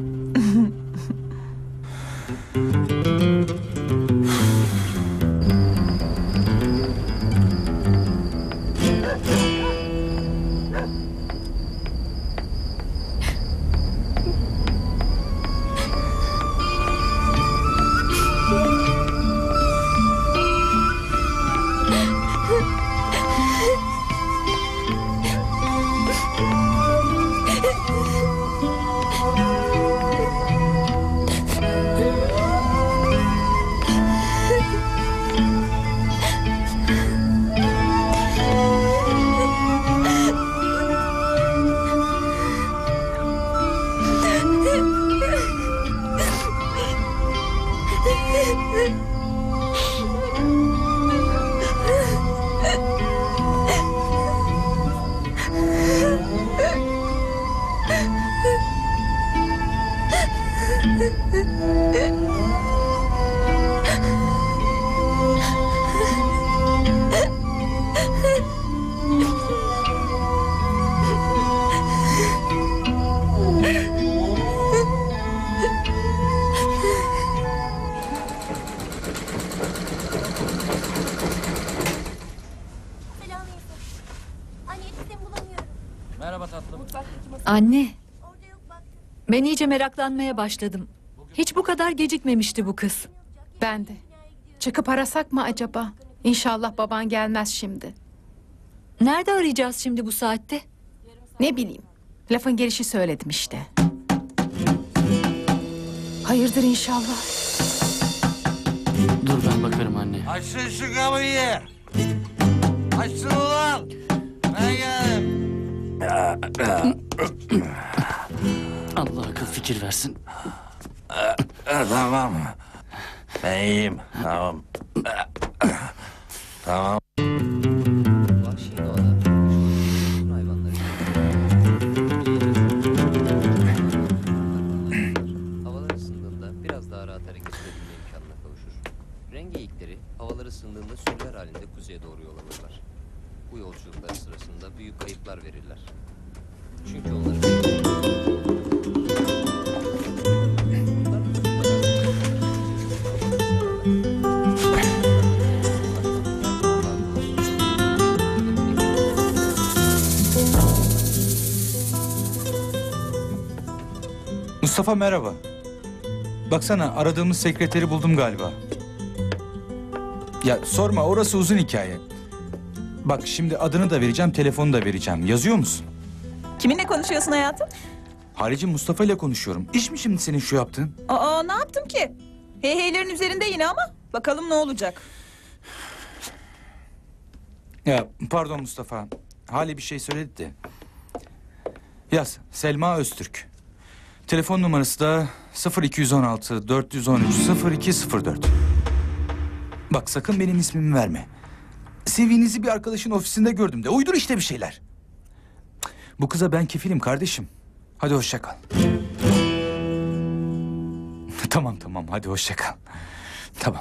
Merhaba tatlım. Anne. Ben iyice meraklanmaya başladım. Hiç bu kadar gecikmemişti bu kız. Ben de. Çıkıp arasak mı acaba? İnşallah baban gelmez şimdi. Nerede arayacağız şimdi bu saatte? Ne bileyim. Lafın gelişi söyledim işte. Hayırdır inşallah. Dur ben bakarım anne. Açın şu kapıyı. Açın ulan. Ben geldim. Allah akıl fikir versin. Tamam. Ben iyiyim. Tamam. Tamam. Vahşi doğada bütün hayvanları havalar ısındığında biraz daha rahat hareket edebilme imkanına kavuşur. Rengi eğikleri havalar ısındığında sünger halinde kuzeye doğru yol alırlar. Bu yolculuklar sırasında büyük kayıplar verirler. Çünkü onları Mustafa merhaba. Baksana aradığımız sekreteri buldum galiba. Ya sorma orası uzun hikaye. Bak şimdi adını da vereceğim, telefonu da vereceğim. Yazıyor musun? Kiminle konuşuyorsun hayatım? Halicim Mustafa ile konuşuyorum. İş mi şimdi senin şu yaptığın? Aa ne yaptım ki? Hey heylerin üzerinde yine ama bakalım ne olacak. Ya pardon Mustafa. Hali bir şey söyledi de. Yaz Selma Öztürk. Telefon numarası da sıfır iki on altı dört yüz on üç sıfır iki sıfır dört. Bak sakın benim ismimi verme. C V'nizi bir arkadaşın ofisinde gördüm de. Uydur işte bir şeyler. Bu kıza ben kefilim kardeşim. Hadi hoşça kal. Tamam tamam hadi hoşça kal. Tamam.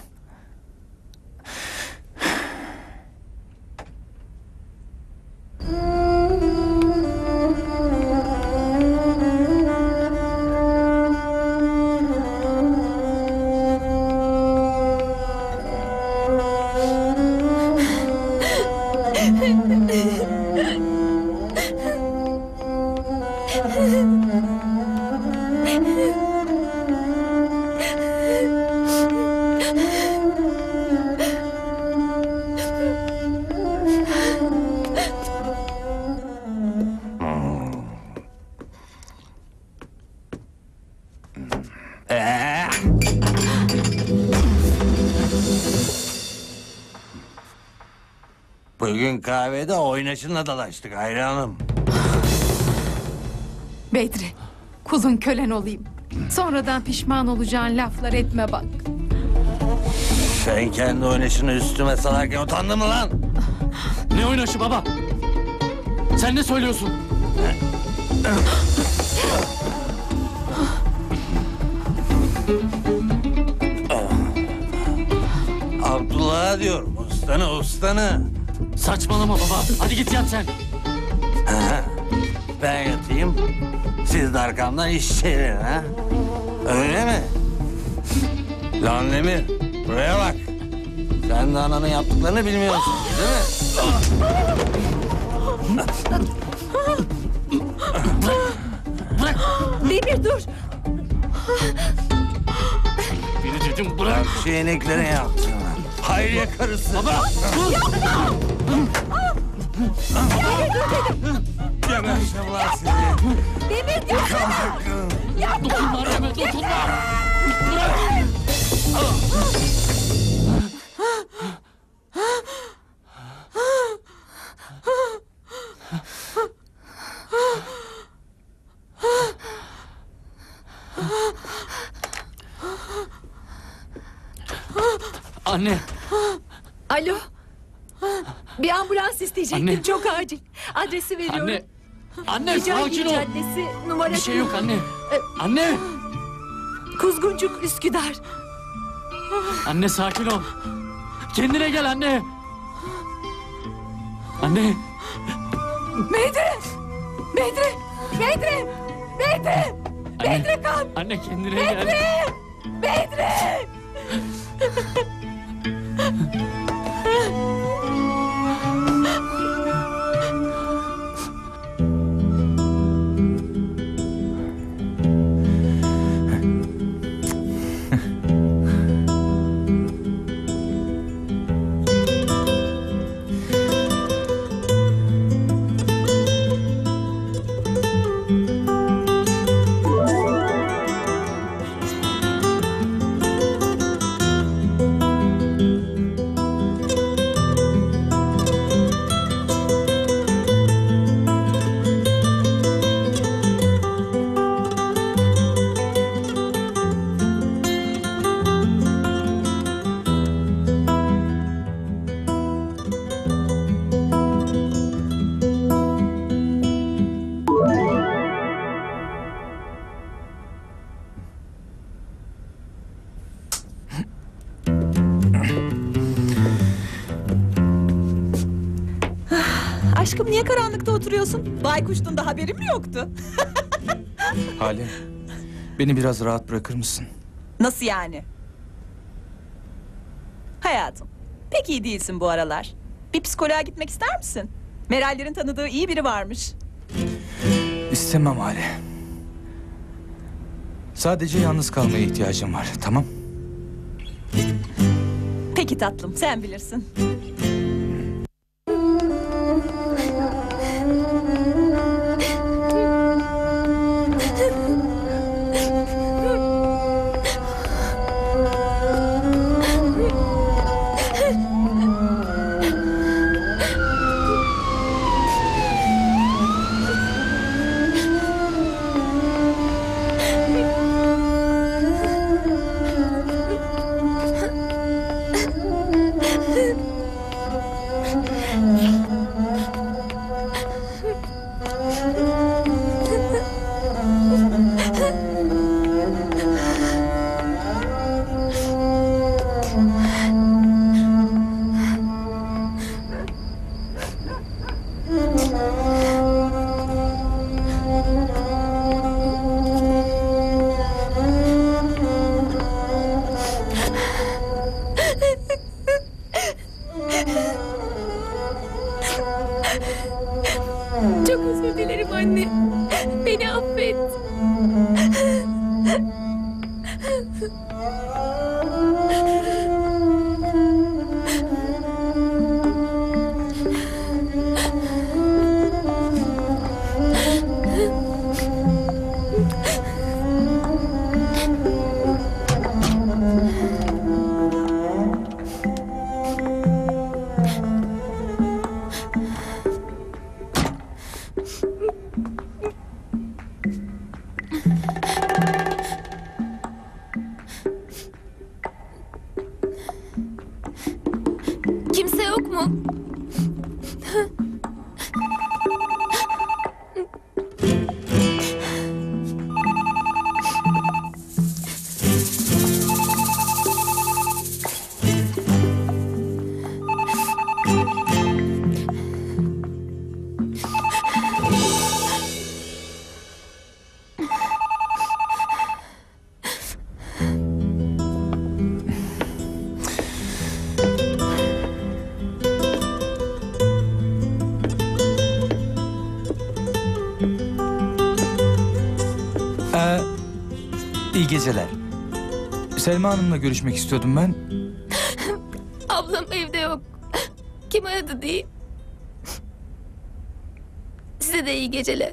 Bugün kahvede oynaşınla dalaştık hayranım. Bedri, kulun kölen olayım. Sonradan pişman olacağın laflar etme bak. Sen kendi oynaşını üstüme salarken utandın mı lan? Ne oynaşı baba? Sen ne söylüyorsun? Abdullah'a diyorum, ustanı ustanı. Saçmalama baba. Hadi git yat sen. Ben yatayım. Siz de arkamdan iş çevirin ha. Öyle mi? Lan Demir, buraya bak. Sen de ananın yaptıklarını bilmiyorsun, değil mi? Demir dur. Beni dedim bırak. Şeyineklerini yaptın. Hayriye karısı. Baba dur. Geberşem lan sizi. Demir dursana. Yapma. Dokunma Reme, dokunma. Bırak. Anne. Alo. Bir ambulans isteyecektim. Anne. Çok acil. Adresi veriyorum. Anne. Anne Hicayi sakin ol. Caddesi numarası. Bir şey yok anne. Ee, Anne. Kuzguncuk Üsküdar. Anne sakin ol. Kendine gel anne. Anne. Bedri! Bedri! Bedri! Bedri! Anne. Bedri kalk! Anne kendine Bedri! gel. Bedri! Aşkım niye karanlıkta oturuyorsun? Baykuştun da haberim mi yoktu? Hale, beni biraz rahat bırakır mısın? Nasıl yani? Hayatım, pek iyi değilsin bu aralar. Bir psikoloğa gitmek ister misin? Merallerin tanıdığı iyi biri varmış. İstemem Hale. Sadece yalnız kalmaya ihtiyacım var, tamam? Peki tatlım, sen bilirsin. Çok özür dilerim anne. Beni affet. geceler. Selma Hanım'la görüşmek istiyordum ben. Ablam evde yok. Kim aradı değil. Size de iyi geceler.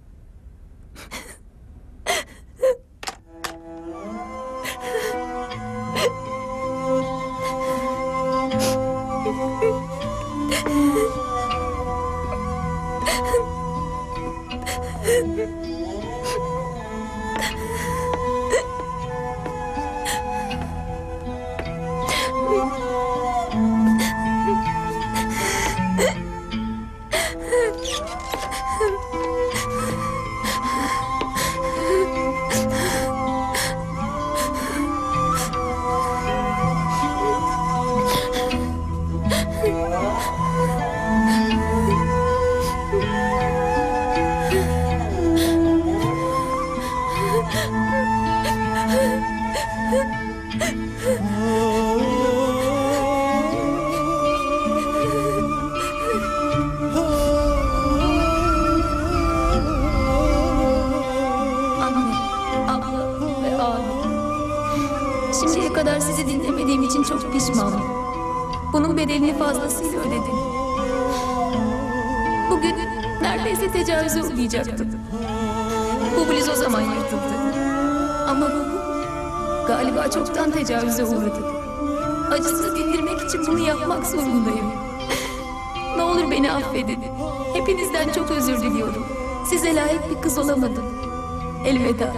Şimdiye kadar sizi dinlemediğim için çok pişmanım. Bunun bedelini fazlasıyla ödedim. Bugün neredeyse tecavüze uğrayacaktım. Bu bluz o zaman yırtıldı. Ama bu galiba çoktan tecavüze uğradı. Acısını dindirmek için bunu yapmak zorundayım. Ne olur beni affedin. Hepinizden çok özür diliyorum. Size layık bir kız olamadım. Elveda.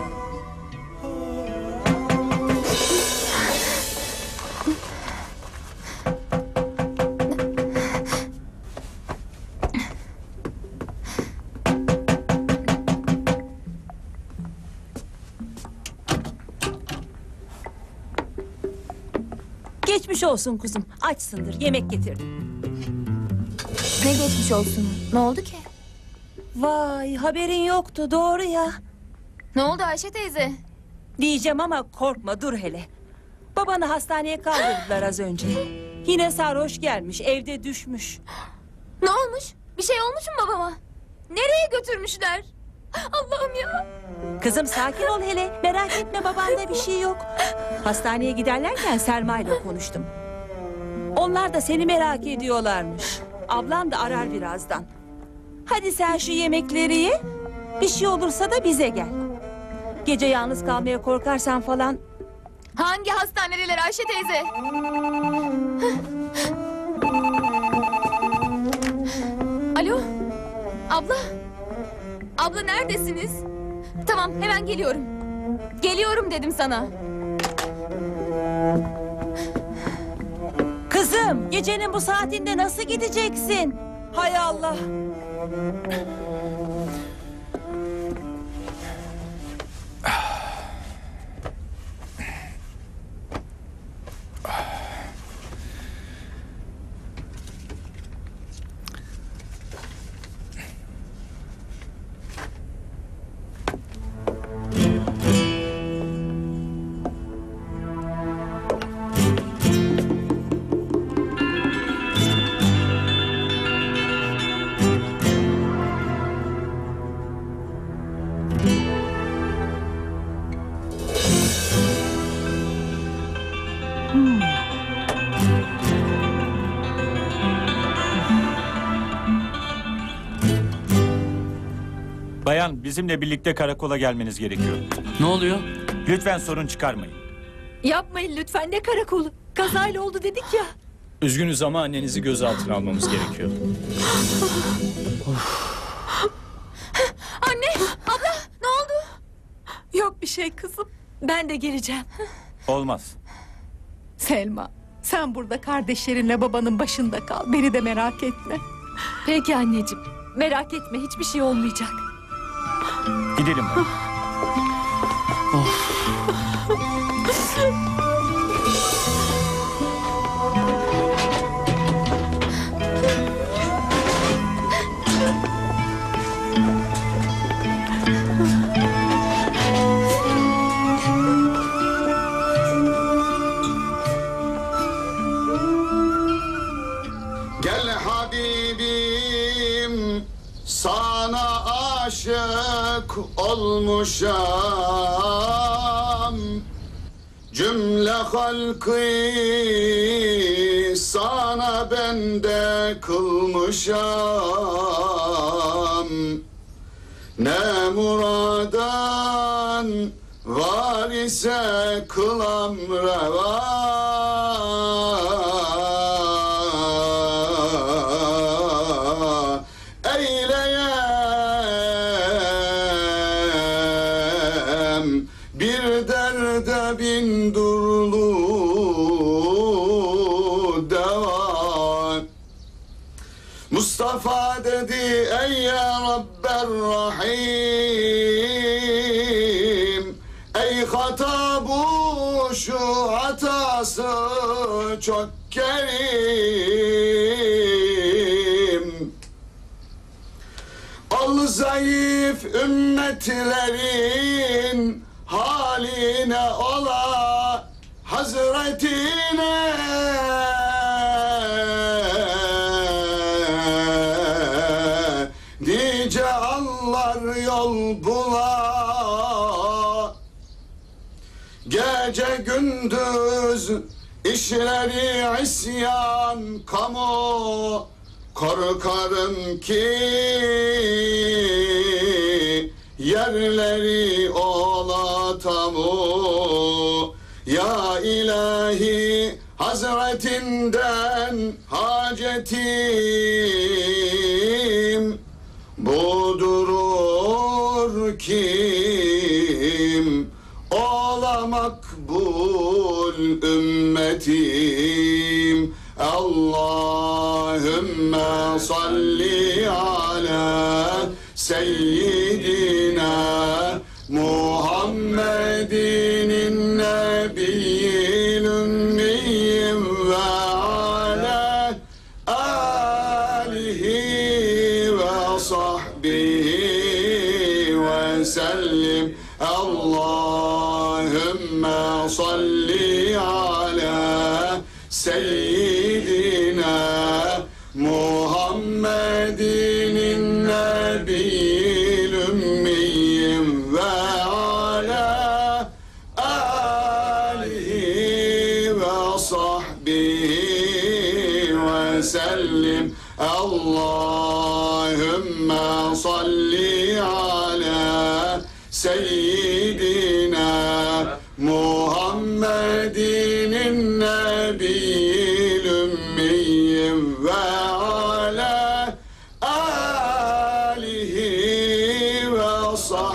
Geçmiş olsun kuzum. Açsındır. Yemek getirdim. Ne geçmiş olsun? Ne oldu ki? Vay, haberin yoktu. Doğru ya. Ne oldu Ayşe teyze? Diyeceğim ama korkma, dur hele. Babanı hastaneye kaldırdılar az önce. Yine sarhoş gelmiş, evde düşmüş. Ne olmuş? Bir şey olmuş mu babama? Nereye götürmüşler? Allah'ım ya. Kızım sakin ol hele. Merak etme, babanda bir şey yok. Hastaneye giderlerken Selma ile konuştum. Onlar da seni merak ediyorlarmış. Ablan da arar birazdan. Hadi sen şu yemekleri ye. Bir şey olursa da bize gel. Gece yalnız kalmaya korkarsan falan. Hangi hastanedeler Ayşe teyze? Alo? Abla? Abla neredesiniz? Tamam hemen geliyorum. Geliyorum dedim sana. Kızım, gecenin bu saatinde nasıl gideceksin? Hay Allah. Bayan, bizimle birlikte karakola gelmeniz gerekiyor. Ne oluyor? Lütfen sorun çıkarmayın. Yapmayın lütfen, ne karakolu. Kazayla oldu dedik ya. Üzgünüz ama annenizi gözaltına almamız gerekiyor. Anne, abla ne oldu? Yok bir şey kızım. Ben de geleceğim. Olmaz. Selma, sen burada kardeşlerinle babanın başında kal. Beni de merak etme. Peki anneciğim. Merak etme, hiçbir şey olmayacak. Gidelim. Gel Habibim, sana aşık olmuşam. Cümle halkı sana bende kılmışam. Ne muradan var ise kılam reva. Eyleyem bir derde bin durlu deva. Mustafa dedi ey ya Rabber Rahim, ey hata bu şu hatası çok kerim. Ol zayıf ümmetlerin haline ola Hazretine. Nice anlar yol bula. Gece gündüz işleri isyan kamu. Korkarım ki yerleri ola tamu. Ya ilahi Hazretinden hacetim budurur kim ola makbul ümmetim. Allahümme salli ala seyyidina Muhammedin nebiyyil ümmiyyin ve ala alihi ve sahbihi ve sellim. Allahümme salli ala seyyidina Muhammedin nebiyyil ümmiyyin ve ala alihi ve sahbihi ve sellim. Allahümme salli ala seyyidina Muhammedin nebiyyil ümmiyyin ve ala alihi ve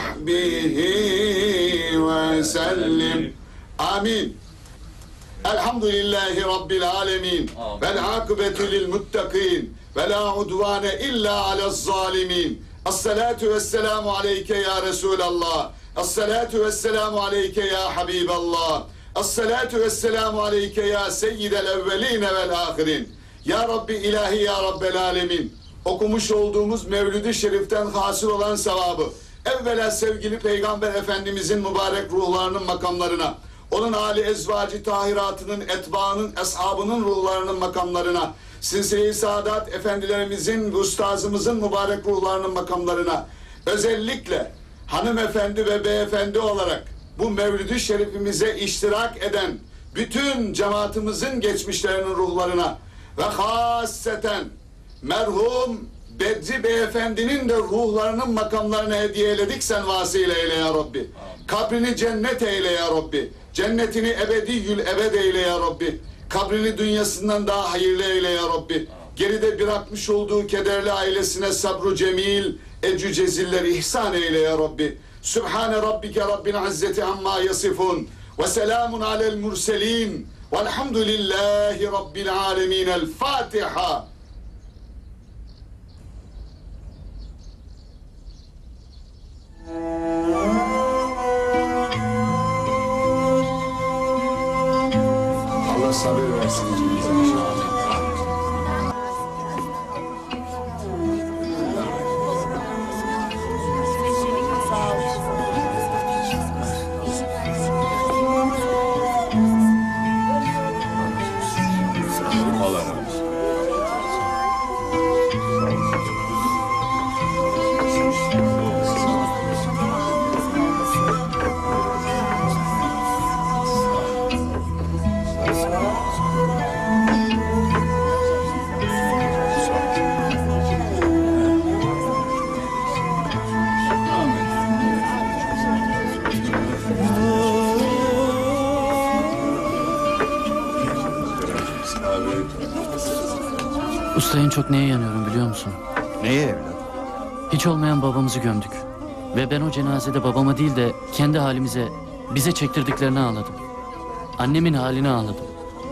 sahbihi ve sellim. Amin. Elhamdülillahi Rabbil alemin. Vel akıbetü lil muttakin. Ve la udvane illa alez zalimin. Esselatu vesselamu aleyke ya Resulallah. Esselatu vesselamu aleyke ya Habiballah. Esselatu vesselamu aleyke ya seyyidel evveline vel ahirin. Ya Rabbi ilahi ya Rabbel alemin. Okumuş olduğumuz Mevlid-i Şerif'ten hasıl olan sevabı evvela sevgili Peygamber Efendimizin mübarek ruhlarının makamlarına, onun âli ezvacı tahiratının, etbaının, eshabının ruhlarının makamlarına, Silsile-i Saadat efendilerimizin, ustazımızın mübarek ruhlarının makamlarına, özellikle hanımefendi ve beyefendi olarak bu Mevlid-i Şerifimize iştirak eden bütün cemaatimizin geçmişlerinin ruhlarına ve hasseten merhum Bedri Beyefendinin de ruhlarının makamlarına hediye eyledik, sen vasile eyle ya Rabbi. Kabrini cennet eyle ya Rabbi. Cennetini ebediyül ebed eyle ya Rabbi. Kabrini dünyasından daha hayırlı eyle ya Rabbi. Geride bırakmış olduğu kederli ailesine sabru cemil, ecü ceziller ihsan eyle ya Rabbi. Sübhane rabbike rabbil izzeti amma yasifun. Ve selamun alel murselin. Velhamdülillahi rabbil alemin. El Fatiha. Allah sabır versin. Usta en çok neye yanıyorum biliyor musun? Neye evlat? Hiç olmayan babamızı gömdük. Ve ben o cenazede babama değil de kendi halimize, bize çektirdiklerini ağladım. Annemin halini ağladım.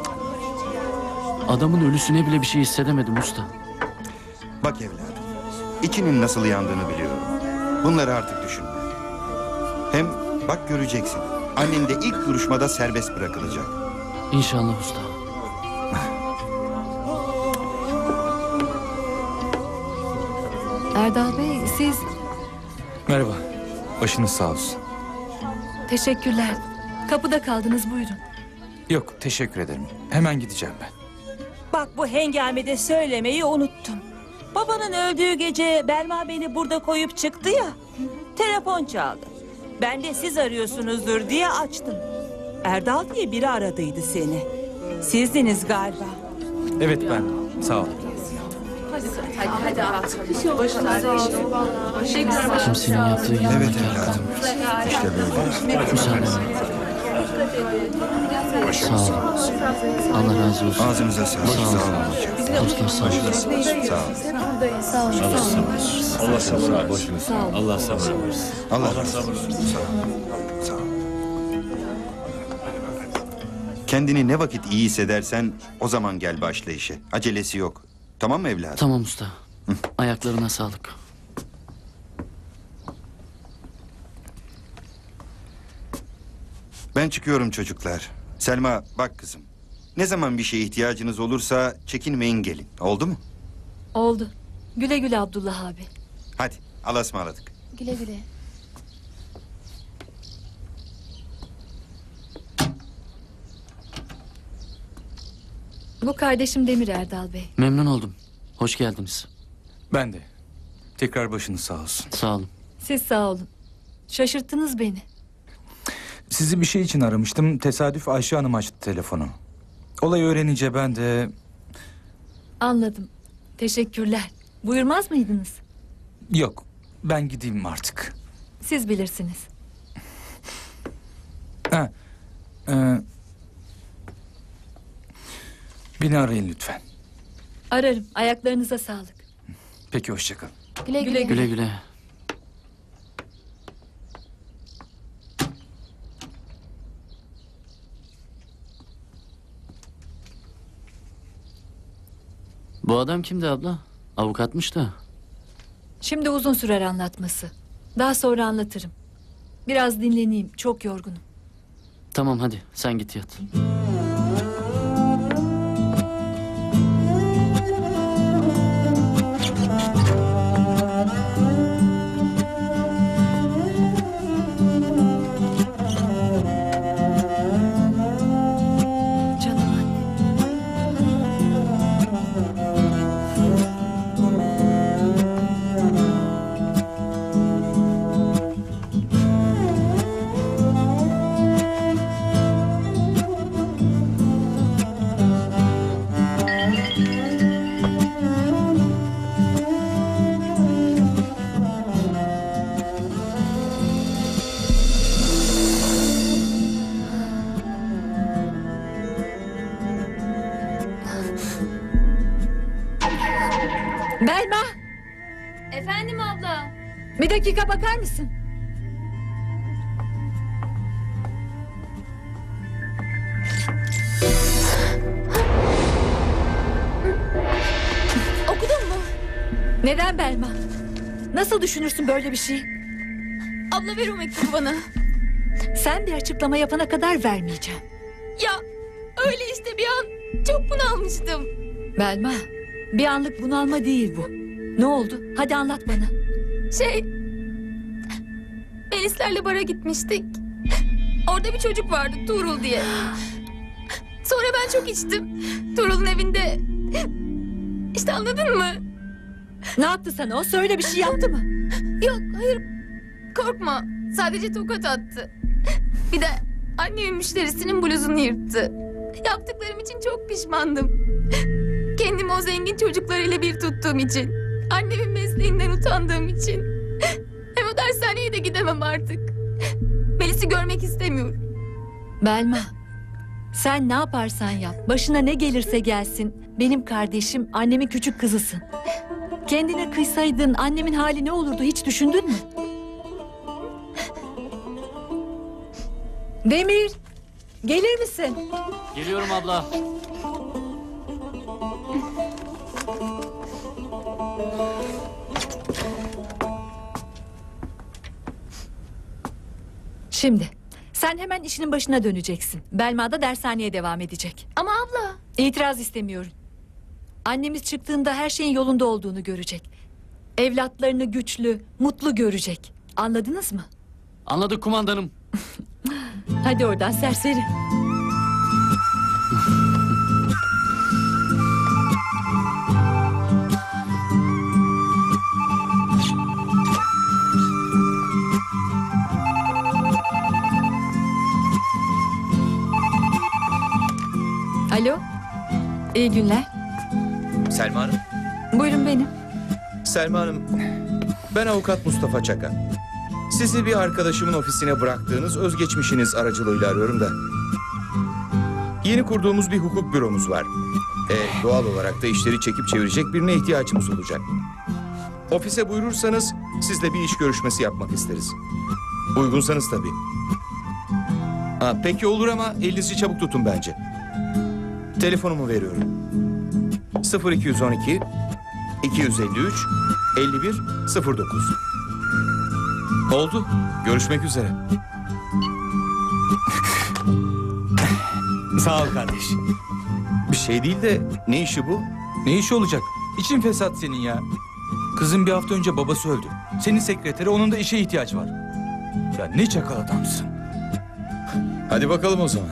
Adamın ölüsüne bile bir şey hissedemedim usta. Bak evladım, içinin nasıl yandığını biliyorum. Bunları artık düşünme. Hem bak göreceksin, annen de ilk duruşmada serbest bırakılacak. İnşallah usta. Erdal Bey siz Merhaba. Başınız sağ olsun. teşekkürler. Kapıda kaldınız buyurun. Yok teşekkür ederim. Hemen gideceğim ben. Bak bu hengamede söylemeyi unuttum. Babanın öldüğü gece Belma beni burada koyup çıktı ya. Telefon çaldı. Ben de siz arıyorsunuzdur diye açtım. Erdal diye biri aradıydı seni. Sizdiniz galiba. Evet ben. Sağ ol. Hadi hadi. Kimsenin yaptığı yanına Evet kâr evladım. kalmadı. İşte böyle. Müsaadenle. Sağ ol. Allah razı olsun. Ağzınıza sağlık. Sağ ol. Sağ olun. Dostlar sağ ol. Sağ ol. Sağ olun. Allah sabır versin. Sağ olun. Allah sabır versin. Allah sabır versin. Sağ ol. Sağ ol. Kendini ne vakit iyi hissedersen o zaman gel başla işe. Acelesi yok. Tamam mı evladım? Tamam usta. Ayaklarına sağlık. Ben çıkıyorum çocuklar. Selma bak kızım. Ne zaman bir şeye ihtiyacınız olursa çekinmeyin gelin. Oldu mu? Oldu. Güle güle Abdullah abi. Hadi Allah'a ısmarladık. Güle güle. Bu kardeşim Demir Erdal Bey. Memnun oldum. Hoş geldiniz. Ben de. Tekrar başınız sağ olsun. Sağ olun. Siz sağ olun. Şaşırttınız beni. Sizi bir şey için aramıştım. Tesadüf Ayşe Hanım açtı telefonu. Olayı öğrenince ben de... Anladım. Teşekkürler. Buyurmaz mıydınız? Yok. Ben gideyim artık. Siz bilirsiniz. Ha, e, beni arayın lütfen. Ararım. Ayaklarınıza sağlık. Peki hoşça kalın. Güle güle. Güle güle. Bu adam kimdi abla? Avukatmış da. Şimdi uzun sürer anlatması. Daha sonra anlatırım. Biraz dinleneyim. Çok yorgunum. Tamam hadi sen git yat. Canım anne. Belma! Efendim abla. Bir dakika bakar mısın? Okudun mu? Neden Belma? Nasıl düşünürsün böyle bir şey? Abla ver o mektubu bana. Sen bir açıklama yapana kadar vermeyeceğim. Ya öyle işte bir an çok bunalmıştım. Belma, bir anlık bunalma değil bu. Ne oldu? Hadi anlat bana. Şey... Melislerle bara gitmiştik. Orada bir çocuk vardı Tuğrul diye. Sonra ben çok içtim. Tuğrul'un evinde... İşte anladın mı? Ne yaptı sana o? Söyle bir şey yaptı mı? Yok hayır korkma. Sadece tokat attı. Bir de annemin müşterisinin bluzunu yırttı. Yaptıklarım için çok pişmandım. Kendimi o zengin çocuklarıyla bir tuttuğum için. Annemin mesleğinden utandığım için. Hem o dershaneye de gidemem artık. Melis'i görmek istemiyorum. Belma, Sen ne yaparsan yap, başına ne gelirse gelsin. Benim kardeşim, annemin küçük kızısın. Kendine kıysaydın annemin hali ne olurdu hiç düşündün mü? Demir, gelir misin? Geliyorum abla. Şimdi sen hemen işinin başına döneceksin. Belma da dershaneye devam edecek. Ama abla. İtiraz istemiyorum. Annemiz çıktığında her şeyin yolunda olduğunu görecek. Evlatlarını güçlü, mutlu görecek. Anladınız mı? Anladık kumandanım. Hadi oradan serseri. Alo. İyi günler. Selma Hanım. Buyurun benim. Selma Hanım, ben avukat Mustafa Çaka. Sizi bir arkadaşımın ofisine bıraktığınız özgeçmişiniz aracılığıyla arıyorum da. Yeni kurduğumuz bir hukuk büromuz var. E, doğal olarak da işleri çekip çevirecek birine ihtiyacımız olacak. Ofise buyurursanız sizle bir iş görüşmesi yapmak isteriz. Uygunsanız tabii. Ha, peki olur ama elinizi çabuk tutun bence. Telefonumu veriyorum. sıfır iki yüz on iki iki yüz elli üç elli bir sıfır dokuz. Oldu. Görüşmek üzere. Sağ ol kardeş. Bir şey değil de ne işi bu? Ne işi olacak? İçin fesat senin ya. Kızın bir hafta önce babası öldü. Senin sekreteri, onun da işe ihtiyaç var. Ya ne çakal adamsın. Hadi bakalım o zaman.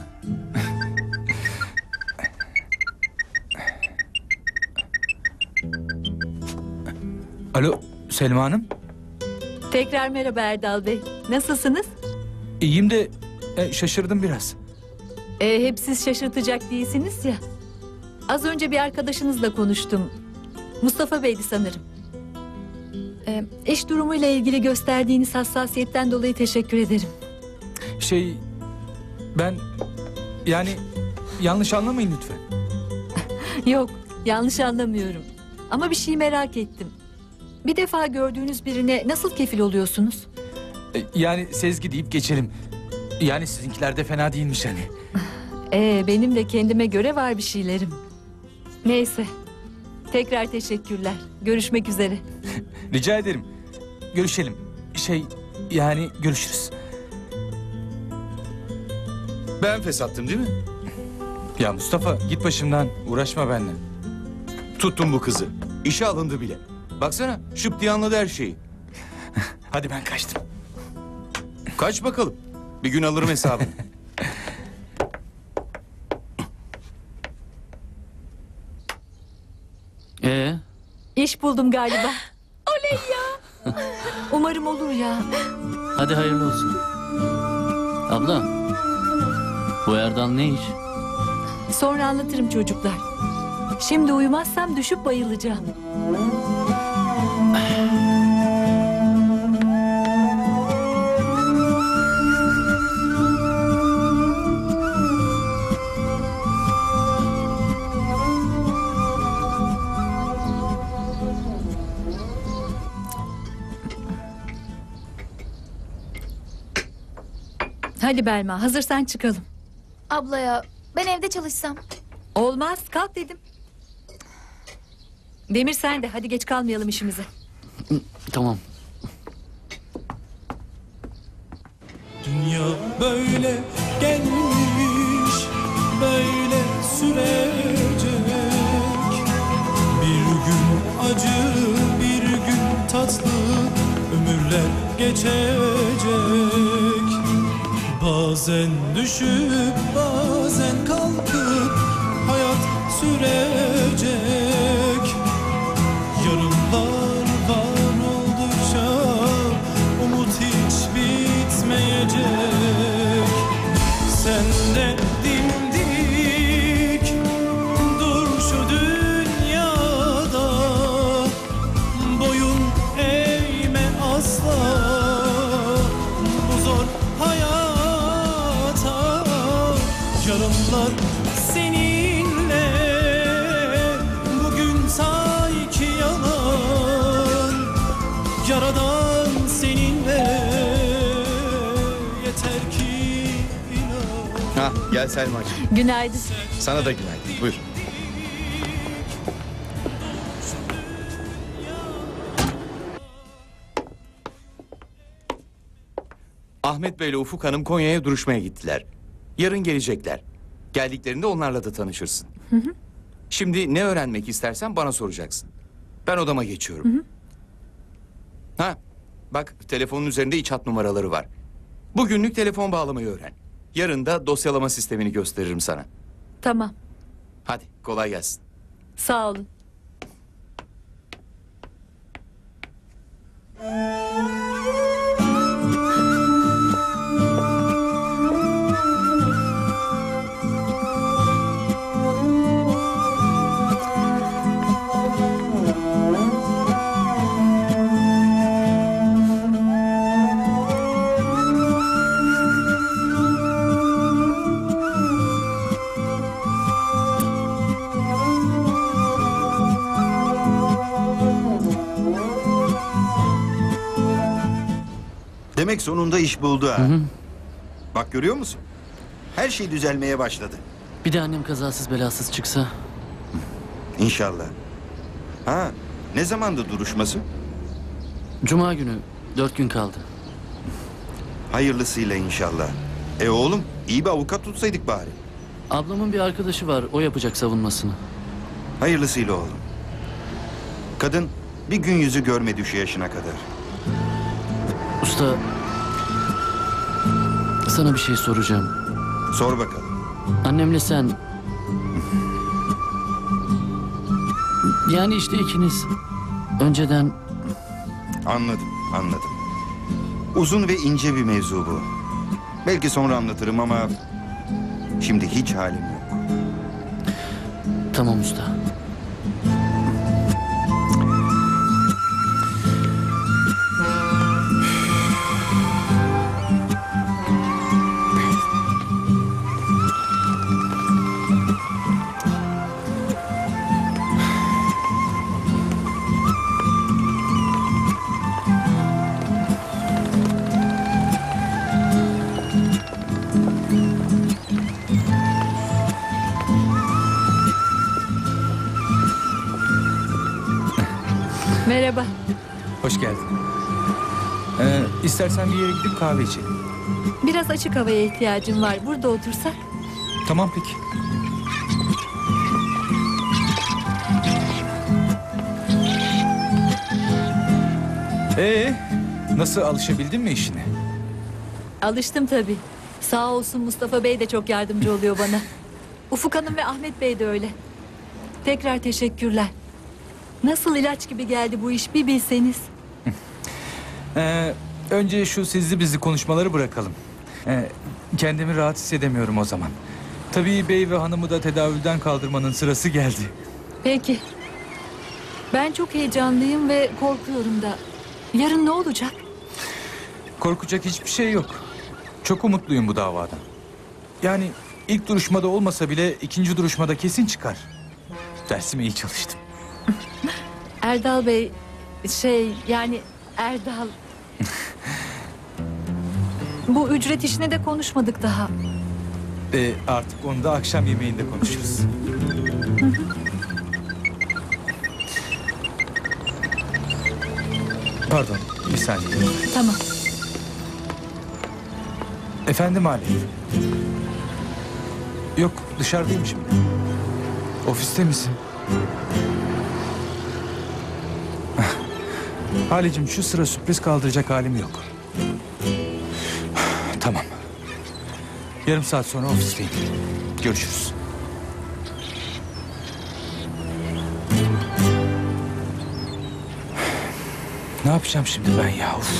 Alo Selma Hanım. Tekrar merhaba Erdal Bey. Nasılsınız? İyiyim de e, şaşırdım biraz. E, hep siz şaşırtacak değilsiniz ya. Az önce bir arkadaşınızla konuştum. Mustafa Bey'di sanırım. E, iş durumuyla ilgili gösterdiğiniz hassasiyetten dolayı teşekkür ederim. Şey ben yani yanlış anlamayın lütfen. Yok, yanlış anlamıyorum. Ama bir şey merak ettim. Bir defa gördüğünüz birine nasıl kefil oluyorsunuz? E, yani Sezgi deyip geçelim. Yani sizinkiler de fena değilmiş hani. Ee, benim de kendime göre var bir şeylerim. Neyse. Tekrar teşekkürler. Görüşmek üzere. Rica ederim. Görüşelim. Şey yani görüşürüz. Ben fesattım değil mi? Ya Mustafa git başımdan. Uğraşma benimle. Tuttum bu kızı. İşe alındı bile. Baksana şıp diye anladı her şeyi. Hadi ben kaçtım. Kaç bakalım. Bir gün alırım hesabını. Ee? İş buldum galiba. Oley ya. Umarım olur ya. Hadi hayırlı olsun. Abla, bu Erdal ne iş? Sonra anlatırım çocuklar. Şimdi uyumazsam düşüp bayılacağım. Hadi Belma, hazırsan çıkalım. Abla ya ben evde çalışsam. Olmaz, kalk dedim. Demir sen de, hadi geç kalmayalım işimize. Tamam. Dünya böyle gelmiş, böyle sürecek. Bir gün acı, bir gün tatlı, ömürler geçecek. Bazen düşüp bazen kalkıp hayat sürecek. Yarınlar var oldukça umut hiç bitmeyecek. Sen de dimdik dur şu dünyada, boyun eğme asla bu zor hayata. Yarınlar zaman seninle. Yeter ki inan. Ha, gel Selma'cığım. Günaydın. Sana da günaydın. Buyur. Ahmet Bey ile Ufuk Hanım Konya'ya duruşmaya gittiler. Yarın gelecekler. Geldiklerinde onlarla da tanışırsın. Hı hı. Şimdi ne öğrenmek istersen bana soracaksın. Ben odama geçiyorum. Hı hı. Ha, bak telefonun üzerinde iç hat numaraları var. Bugünlük telefon bağlamayı öğren. Yarın da dosyalama sistemini gösteririm sana. Tamam. Hadi kolay gelsin. Sağ olun. Demek sonunda iş buldu ha. Bak görüyor musun? Her şey düzelmeye başladı. Bir de annem kazasız belasız çıksa. İnşallah. Ha, ne zamandı duruşması? Cuma günü, dört gün kaldı. Hayırlısıyla inşallah. E oğlum, iyi bir avukat tutsaydık bari. Ablamın bir arkadaşı var, o yapacak savunmasını. Hayırlısıyla oğlum. Kadın bir gün yüzü görmedi şu yaşına kadar. Usta, sana bir şey soracağım. Sor bakalım. Annemle sen... Yani işte ikiniz önceden... Anladım, anladım. Uzun ve ince bir mevzu bu. Belki sonra anlatırım ama... Şimdi hiç halim yok. Tamam usta. Merhaba. Hoş geldin. Ee, istersen bir yere gidip kahve içelim. Biraz açık havaya ihtiyacım var. Burada otursak. Tamam peki. Ee, nasıl alışabildin mi işine? Alıştım tabii. Sağ olsun Mustafa Bey de çok yardımcı oluyor bana. Ufuk Hanım ve Ahmet Bey de öyle. Tekrar teşekkürler. Nasıl ilaç gibi geldi bu iş bir bilseniz. Ee, önce şu sizli bizli konuşmaları bırakalım. Ee, kendimi rahat hissedemiyorum o zaman. Tabii bey ve hanımı da tedavülden kaldırmanın sırası geldi. Peki. Ben çok heyecanlıyım ve korkuyorum da. Yarın ne olacak? Korkacak hiçbir şey yok. Çok umutluyum bu davadan. Yani ilk duruşmada olmasa bile ikinci duruşmada kesin çıkar. Dersime iyi çalıştım. Erdal Bey, şey yani Erdal. Bu ücret işine de konuşmadık daha. Ee, artık onu da akşam yemeğinde konuşuruz. Pardon, bir saniye. Tamam. Efendim Ali. Yok, dışarıdayım şimdi. Ofiste misin? Halicim şu sıra sürpriz kaldıracak halim yok. Tamam. Yarım saat sonra ofisteyim. Görüşürüz. Ne yapacağım şimdi ben ya? Uf.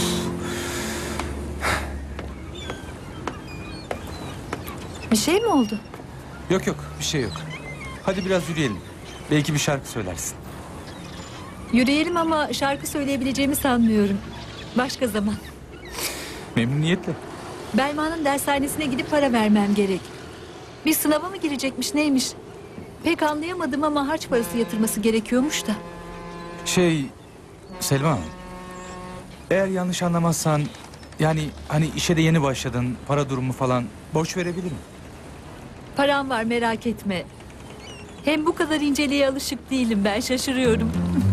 Bir şey mi oldu? Yok yok, bir şey yok. Hadi biraz yürüyelim. Belki bir şarkı söylersin. Yürüyelim ama şarkı söyleyebileceğimi sanmıyorum. Başka zaman. Memnuniyetle. Belma'nın dershanesine gidip para vermem gerek. Bir sınava mı girecekmiş neymiş? Pek anlayamadım ama harç parası yatırması gerekiyormuş da. Şey, Selma Hanım. Eğer yanlış anlamazsan, yani hani işe de yeni başladın, para durumu falan borç verebilirim. Param var, merak etme. Hem bu kadar inceliğe alışık değilim, ben şaşırıyorum.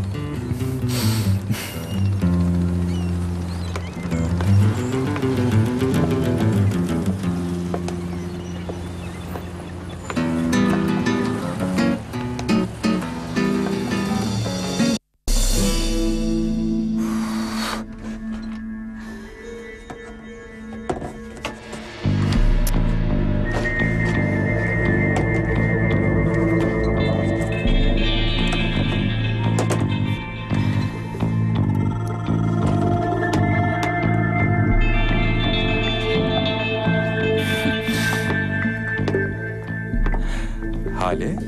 Hale.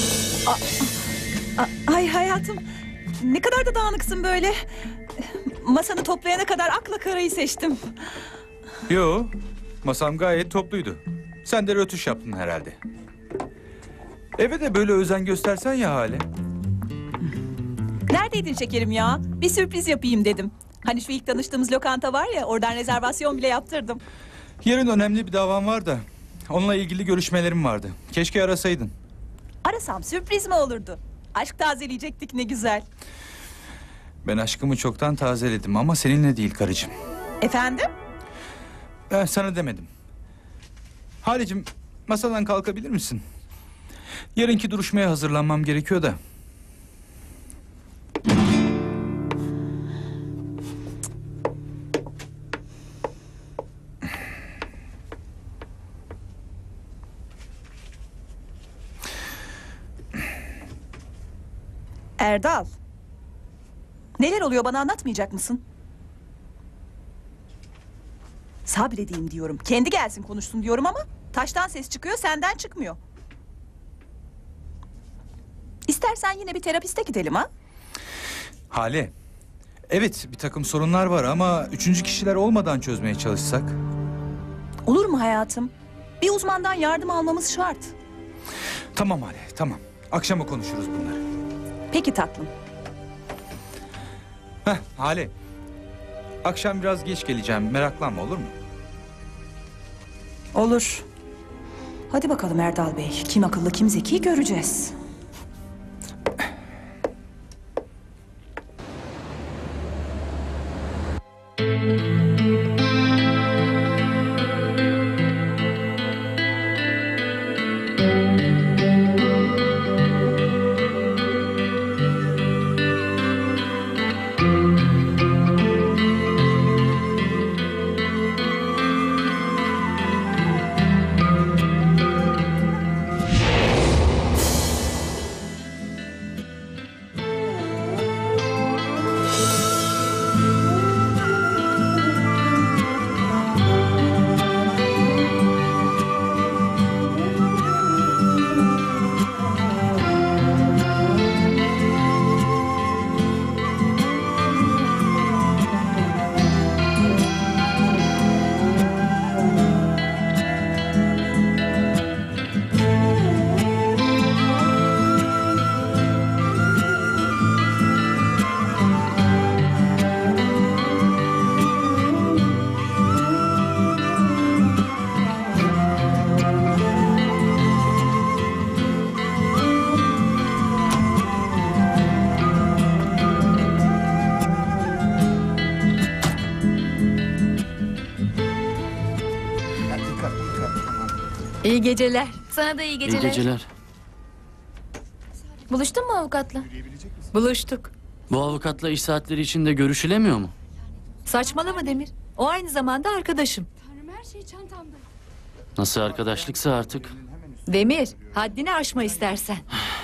A- Ay hayatım, ne kadar da dağınıksın böyle. Masanı toplayana kadar akla karayı seçtim. Yo, masam gayet topluydu. Sen de rötuş yaptın herhalde. Eve de böyle özen göstersen ya Hale. Neredeydin şekerim ya? Bir sürpriz yapayım dedim. Hani şu ilk tanıştığımız lokanta var ya, oradan rezervasyon bile yaptırdım. Yarın önemli bir davam var da onunla ilgili görüşmelerim vardı. Keşke arasaydın. Arasam sürpriz mi olurdu? Aşk tazeleyecektik, ne güzel. Ben aşkımı çoktan tazeledim ama seninle değil karıcığım. Efendim? Ben sana demedim. Halecim, masadan kalkabilir misin? Yarınki duruşmaya hazırlanmam gerekiyor da. Erdal. Neler oluyor, bana anlatmayacak mısın? Sabredeyim diyorum. Kendi gelsin konuşsun diyorum ama taştan ses çıkıyor, senden çıkmıyor. İstersen yine bir terapiste gidelim ha? Hale, evet bir takım sorunlar var ama üçüncü kişiler olmadan çözmeye çalışsak. Olur mu hayatım? Bir uzmandan yardım almamız şart. Tamam Hale, tamam. Akşama konuşuruz bunları. Peki tatlım. Heh Hale. Akşam biraz geç geleceğim. Meraklanma, olur mu? Olur. Hadi bakalım Erdal Bey. Kim akıllı kim zeki göreceğiz. İyi geceler. Sana da iyi İyi geceler. geceler. Buluştun mu avukatla? Buluştuk. Bu avukatla iş saatleri içinde görüşülemiyor mu? Saçmalama Demir. O aynı zamanda arkadaşım. Her şey çantamda. Nasıl arkadaşlıksa artık. Demir, haddini aşma istersen.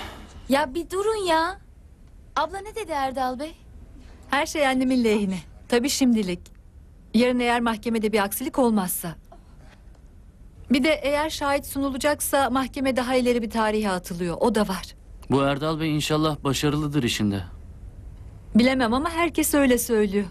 Ya bir durun ya. Abla ne dedi Erdal Bey? Her şey annemin lehine. Tabii şimdilik. Yarın eğer mahkemede bir aksilik olmazsa. Bir de eğer şahit sunulacaksa mahkeme daha ileri bir tarihe atılıyor. O da var. Bu Erdal Bey inşallah başarılıdır işinde. Bilemem ama herkes öyle söylüyor.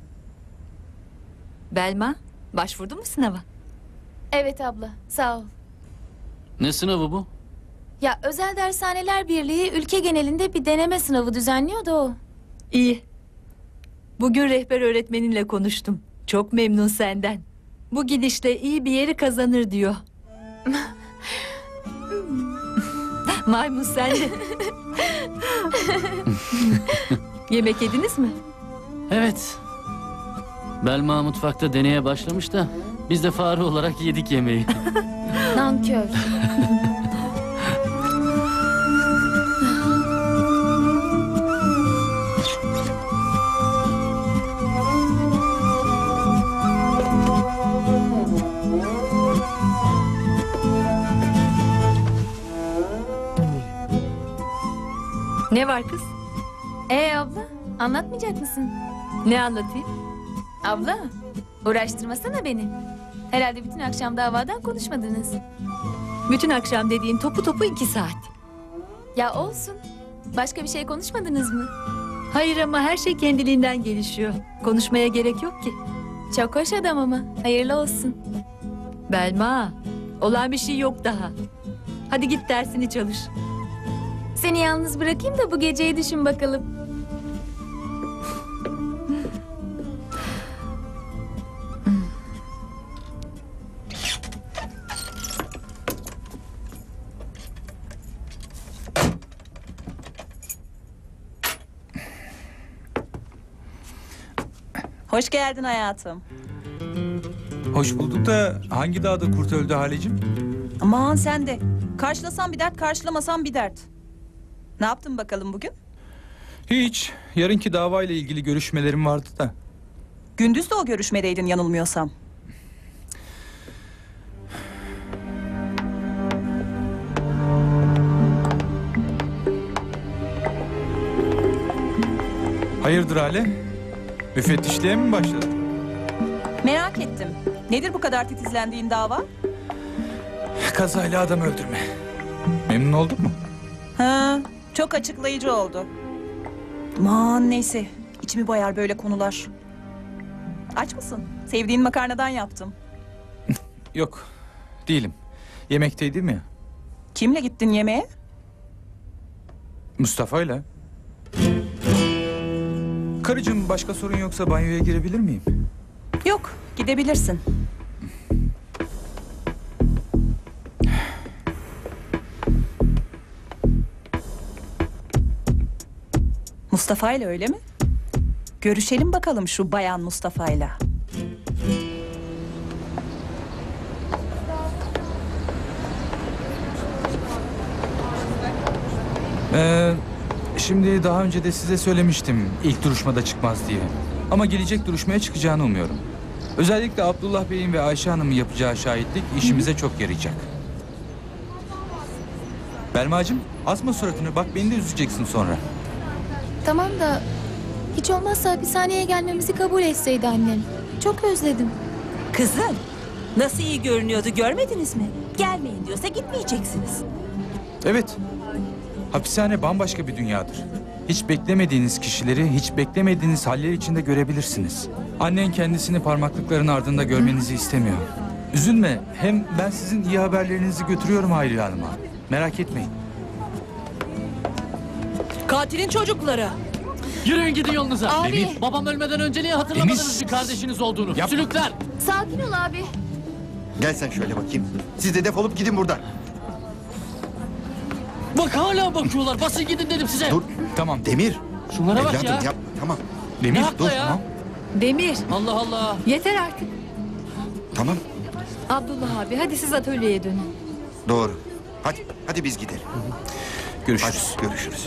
Belma, başvurdun mu sınava? Evet abla, sağ ol. Ne sınavı bu? Ya Özel Dershaneler Birliği ülke genelinde bir deneme sınavı düzenliyor da o. İyi. Bugün rehber öğretmeninle konuştum. Çok memnun senden. Bu gidişle iyi bir yeri kazanır diyor. Maymun sen de. Yemek yediniz mi? Evet. Belma mutfakta deneye başlamış da biz de fare olarak yedik yemeği. Nankör. Ne var kız? Ee abla, anlatmayacak mısın? Ne anlatayım? Abla, uğraştırmasana beni. Herhalde bütün akşam davadan konuşmadınız. Bütün akşam dediğin topu topu iki saat. Ya olsun. Başka bir şey konuşmadınız mı? Hayır ama her şey kendiliğinden gelişiyor. Konuşmaya gerek yok ki. Çok hoş adam ama. Hayırlı olsun. Belma, olan bir şey yok daha. Hadi git dersini çalış. Seni yalnız bırakayım da bu geceyi düşün bakalım. Hoş geldin hayatım. Hoş bulduk da hangi dağda kurt öldü Halecim? Aman sen de. Karşılasan bir dert, karşılamasan bir dert. Ne yaptın bakalım bugün? Hiç. Yarınki davayla ilgili görüşmelerim vardı da. Gündüz de o görüşmedeydin yanılmıyorsam. Hayırdır Hale? Müfettişliğe mi başladın? Merak ettim. Nedir bu kadar titizlendiğin dava? Kazayla adam öldürme. Memnun oldun mu? Ha, çok açıklayıcı oldu. Aman neyse. İçimi bayar böyle konular. Aç mısın? Sevdiğin makarnadan yaptım. Yok. Değilim. Yemekteydim ya. Kimle gittin yemeğe? Mustafa'yla. Karıcığım başka sorun yoksa banyoya girebilir miyim? Yok, gidebilirsin. Mustafa'yla öyle mi? Görüşelim bakalım şu bayan Mustafa'yla. Ee, şimdi daha önce de size söylemiştim ilk duruşmada çıkmaz diye. Ama gelecek duruşmaya çıkacağını umuyorum. Özellikle Abdullah Bey'in ve Ayşe Hanım'ın yapacağı şahitlik işimize çok yarayacak. Belmacığım asma suratını, bak beni de üzeceksin sonra. Tamam da hiç olmazsa hapishaneye gelmemizi kabul etseydi annem. Çok özledim. Kızım, nasıl iyi görünüyordu görmediniz mi? Gelmeyin diyorsa gitmeyeceksiniz. Evet, hapishane bambaşka bir dünyadır. Hiç beklemediğiniz kişileri, hiç beklemediğiniz haller içinde görebilirsiniz. Annen kendisini parmaklıkların ardında görmenizi istemiyor. Üzülme, hem ben sizin iyi haberlerinizi götürüyorum Hayriye Hanım'a. Merak etmeyin. Katilin çocukları. Yürüyün gidin yolunuza. Abi. Demir. Babam ölmeden önce niye hatırlamadınız bir kardeşiniz olduğunu? Yapma. Sülükler. Sakin ol abi. Gel sen şöyle bakayım. Siz de defolup gidin buradan. Bak hala bakıyorlar. Basın gidin dedim size. Dur. Tamam Demir. Şunlara bak Evladım, ya. yapma tamam. Demir Ne hakla dur ya? tamam. Demir, Allah Allah. yeter artık. Tamam Abdullah abi, hadi siz atölyeye dönün. doğru. Hadi hadi biz gidelim. Görüşürüz. Hadi, görüşürüz.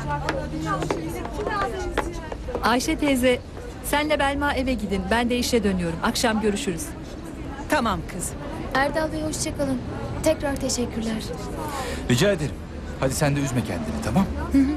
Ayşe teyze, senle Belma eve gidin. Ben de işe dönüyorum. Akşam görüşürüz. Tamam kızım. Erdal Bey hoşça kalın. Tekrar teşekkürler. Rica ederim. Hadi sen de üzme kendini, tamam? Hı hı.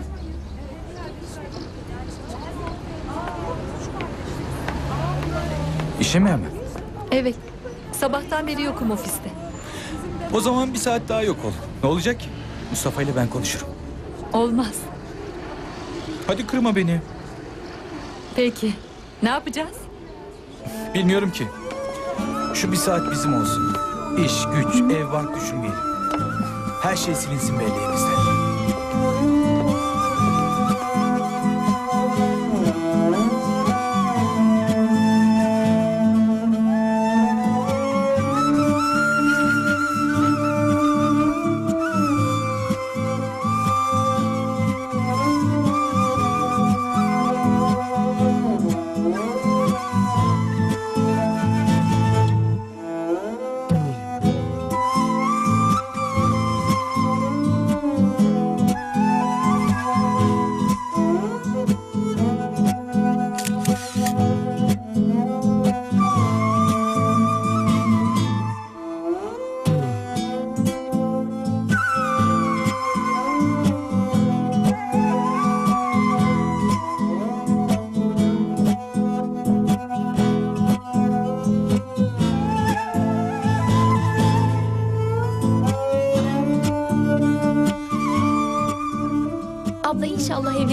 İşe mi hemen? Evet, sabahtan beri yokum ofiste. O zaman bir saat daha yok ol. Ne olacak ki? Mustafa ile ben konuşurum. Olmaz. Hadi kırma beni. Peki, ne yapacağız? Bilmiyorum ki. Şu bir saat bizim olsun. İş, güç, ev, bark düşünmeyelim. Her şey silinsin belleğimizden.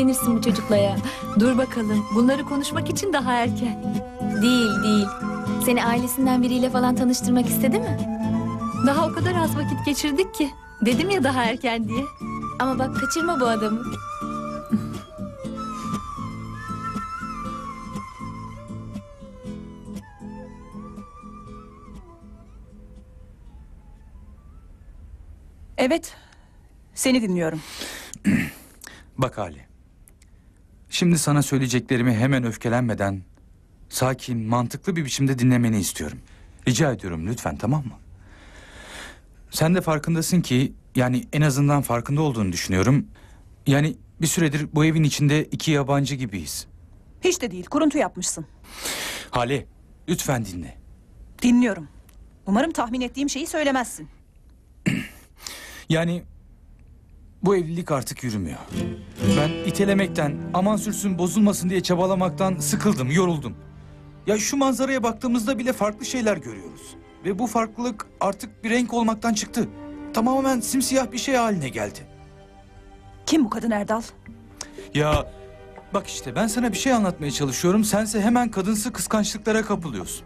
evlenirsin bu çocukla ya. Dur bakalım. Bunları konuşmak için daha erken. Değil değil. Seni ailesinden biriyle falan tanıştırmak istedi mi? Daha o kadar az vakit geçirdik ki. Dedim ya daha erken diye. Ama bak kaçırma bu adamı. Evet. Seni dinliyorum. Bak Ali. Şimdi sana söyleyeceklerimi hemen öfkelenmeden... sakin, mantıklı bir biçimde dinlemeni istiyorum. Rica ediyorum lütfen, tamam mı? Sen de farkındasın ki... yani en azından farkında olduğunu düşünüyorum. Yani bir süredir bu evin içinde iki yabancı gibiyiz. Hiç de değil. Kuruntu yapmışsın. Hale, lütfen dinle. Dinliyorum. Umarım tahmin ettiğim şeyi söylemezsin. Yani bu evlilik artık yürümüyor. Ben itelemekten, aman sürsün bozulmasın diye çabalamaktan sıkıldım, yoruldum. Ya şu manzaraya baktığımızda bile farklı şeyler görüyoruz. Ve bu farklılık artık bir renk olmaktan çıktı. Tamamen simsiyah bir şey haline geldi. Kim bu kadın Erdal? Ya bak işte ben sana bir şey anlatmaya çalışıyorum. Sense hemen kadınsı kıskançlıklara kapılıyorsun.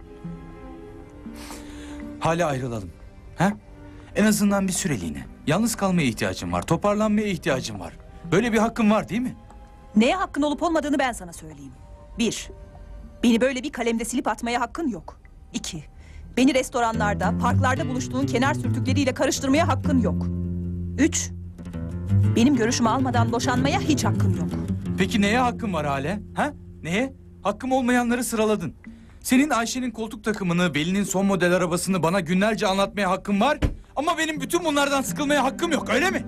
Hala ayrılalım. He? En azından bir süreliğine. Yalnız kalmaya ihtiyacım var. Toparlanmaya ihtiyacım var. Böyle bir hakkım var değil mi? Neye hakkın olup olmadığını ben sana söyleyeyim. Bir, beni böyle bir kalemde silip atmaya hakkın yok. İki, beni restoranlarda, parklarda buluştuğun kenar sürtükleriyle karıştırmaya hakkın yok. Üç, benim görüşümü almadan boşanmaya hiç hakkın yok. Peki neye hakkım var Hale? Ha? Neye? Hakkım olmayanları sıraladın. Senin Ayşe'nin koltuk takımını, Veli'nin son model arabasını bana günlerce anlatmaya hakkın var. Ama benim bütün bunlardan sıkılmaya hakkım yok, öyle mi?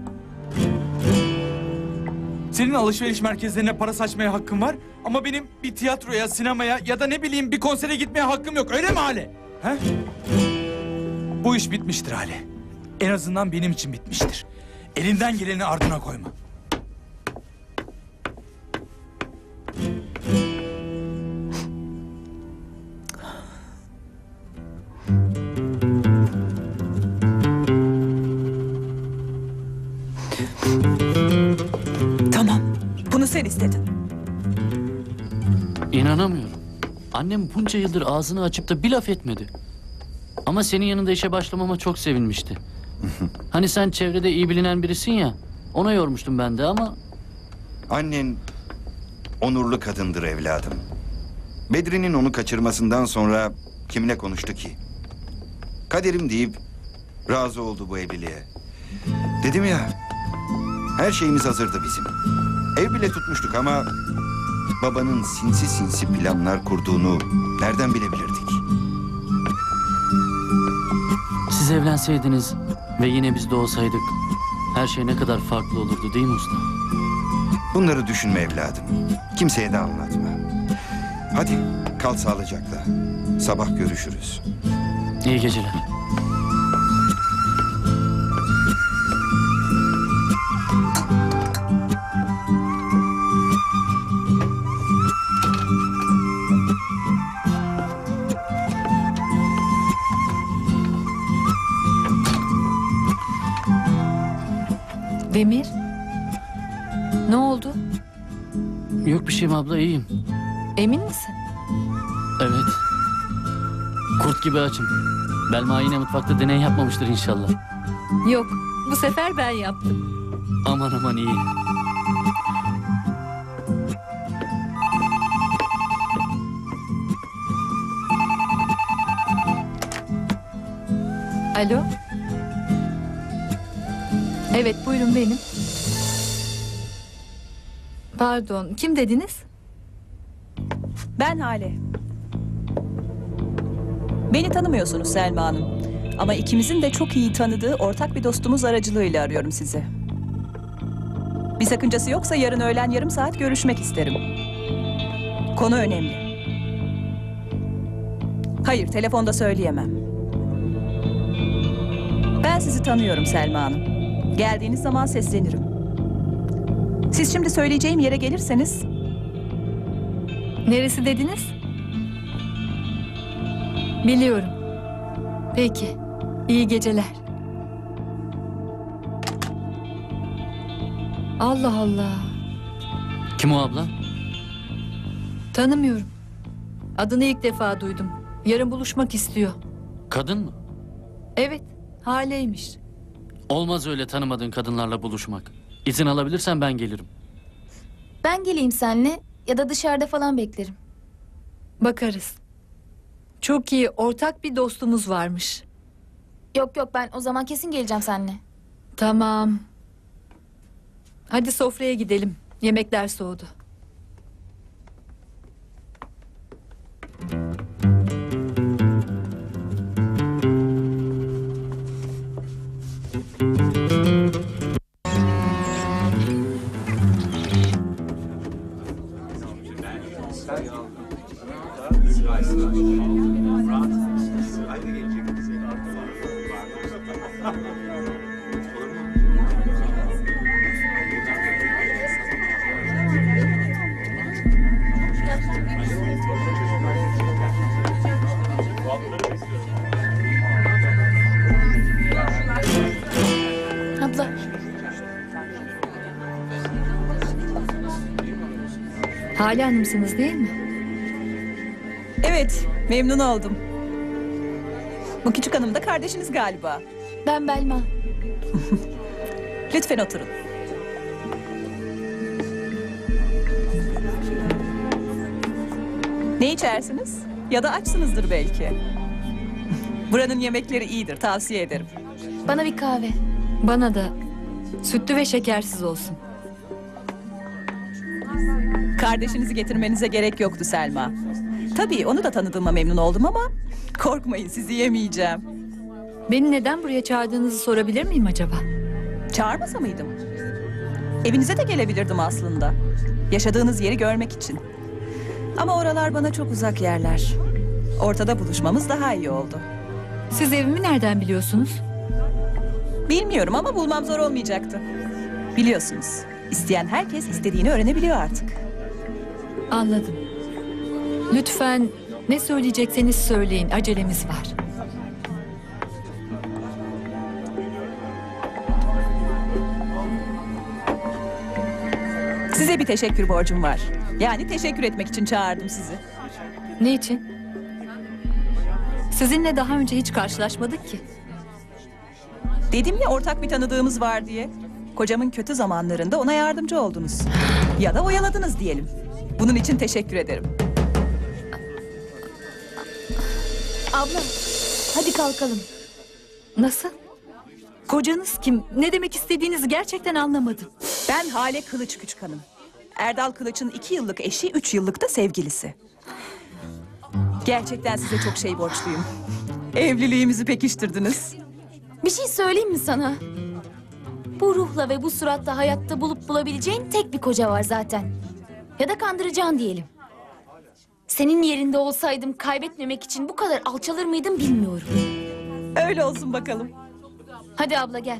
Senin alışveriş merkezlerine para saçmaya hakkın var. Ama benim bir tiyatroya, sinemaya ya da ne bileyim bir konsere gitmeye hakkım yok, öyle mi Hale? Ha? Bu iş bitmiştir Hale. En azından benim için bitmiştir. Elinden geleni ardına koyma. Tamam. Bunu sen istedin. İnanamıyorum. Annem bunca yıldır ağzını açıp da bir laf etmedi. Ama senin yanında işe başlamama çok sevinmişti. Hani sen çevrede iyi bilinen birisin ya. Ona yormuştum ben de ama... Annen onurlu kadındır evladım. Bedri'nin onu kaçırmasından sonra kiminle konuştu ki? Kaderim deyip razı oldu bu evliliğe. Dedim ya, her şeyimiz hazırdı bizim. Ev bile tutmuştuk ama babanın sinsi sinsi planlar kurduğunu nereden bilebilirdik? Siz evlenseydiniz ve yine biz de olsaydık her şey ne kadar farklı olurdu değil mi usta? Bunları düşünme evladım. Kimseye de anlatma. Hadi kal sağlıcakla. Sabah görüşürüz. İyi geceler. Demir. Ne oldu? Yok bir şeyim abla, iyiyim. Emin misin? Evet. Kurt gibi açım. Belma yine mutfakta deney yapmamıştır inşallah. Yok. Bu sefer ben yaptım. Aman aman iyi. Alo. Evet buyurun benim. Pardon kim dediniz? Ben Hale. Beni tanımıyorsunuz Selma Hanım. Ama ikimizin de çok iyi tanıdığı ortak bir dostumuz aracılığıyla arıyorum sizi. Bir sakıncası yoksa yarın öğlen yarım saat görüşmek isterim. Konu önemli. Hayır, telefonda söyleyemem. Ben sizi tanıyorum Selma Hanım. Geldiğiniz zaman seslenirim. Siz şimdi söyleyeceğim yere gelirseniz... Neresi dediniz? Biliyorum. Peki. İyi geceler. Allah Allah. Kim o abla? Tanımıyorum. Adını ilk defa duydum. Yarın buluşmak istiyor. Kadın mı? Evet, Hale'ymiş. Olmaz öyle tanımadığın kadınlarla buluşmak. İzin alabilirsen ben gelirim. Ben geleyim seninle ya da dışarıda falan beklerim. Bakarız. Çok iyi, ortak bir dostumuz varmış. Yok yok, ben o zaman kesin geleceğim seninle. Tamam. Hadi sofraya gidelim. Yemekler soğudu. Abla. Hale Hanım'sınız değil mi? Evet, memnun oldum. Bu küçük hanım da kardeşiniz galiba. Ben Belma. Lütfen oturun. Ne içersiniz? Ya da açsınızdır belki. Buranın yemekleri iyidir, tavsiye ederim. Bana bir kahve. Bana da sütlü ve şekersiz olsun. Kardeşinizi getirmenize gerek yoktu Selma. Tabii onu da tanıdığıma memnun oldum ama korkmayın, sizi yemeyeceğim. Beni neden buraya çağırdığınızı sorabilir miyim acaba? Çağırmasa mıydım? Evinize de gelebilirdim aslında. Yaşadığınız yeri görmek için. Ama oralar bana çok uzak yerler. Ortada buluşmamız daha iyi oldu. Siz evimi nereden biliyorsunuz? Bilmiyorum ama bulmam zor olmayacaktı. Biliyorsunuz, isteyen herkes istediğini öğrenebiliyor artık. Anladım. Lütfen ne söyleyecekseniz söyleyin, acelemiz var. Size bir teşekkür borcum var. Yani teşekkür etmek için çağırdım sizi. Ne için? Sizinle daha önce hiç karşılaşmadık ki. Dedim ya ortak bir tanıdığımız var diye. Kocamın kötü zamanlarında ona yardımcı oldunuz. Ya da oyaladınız diyelim. Bunun için teşekkür ederim. Abla, hadi kalkalım. Nasıl? Kocanız kim? Ne demek istediğinizi gerçekten anlamadım. Ben Hale Kılıç küçük hanım. Erdal Kılıç'ın iki yıllık eşi, üç yıllık da sevgilisi. Gerçekten size çok şey borçluyum. Evliliğimizi pekiştirdiniz. Bir şey söyleyeyim mi sana? Bu ruhla ve bu suratla hayatta bulup bulabileceğin tek bir koca var zaten. Ya da kandıracağın diyelim. Senin yerinde olsaydım kaybetmemek için bu kadar alçalır mıydım bilmiyorum. Öyle olsun bakalım. Hadi abla gel.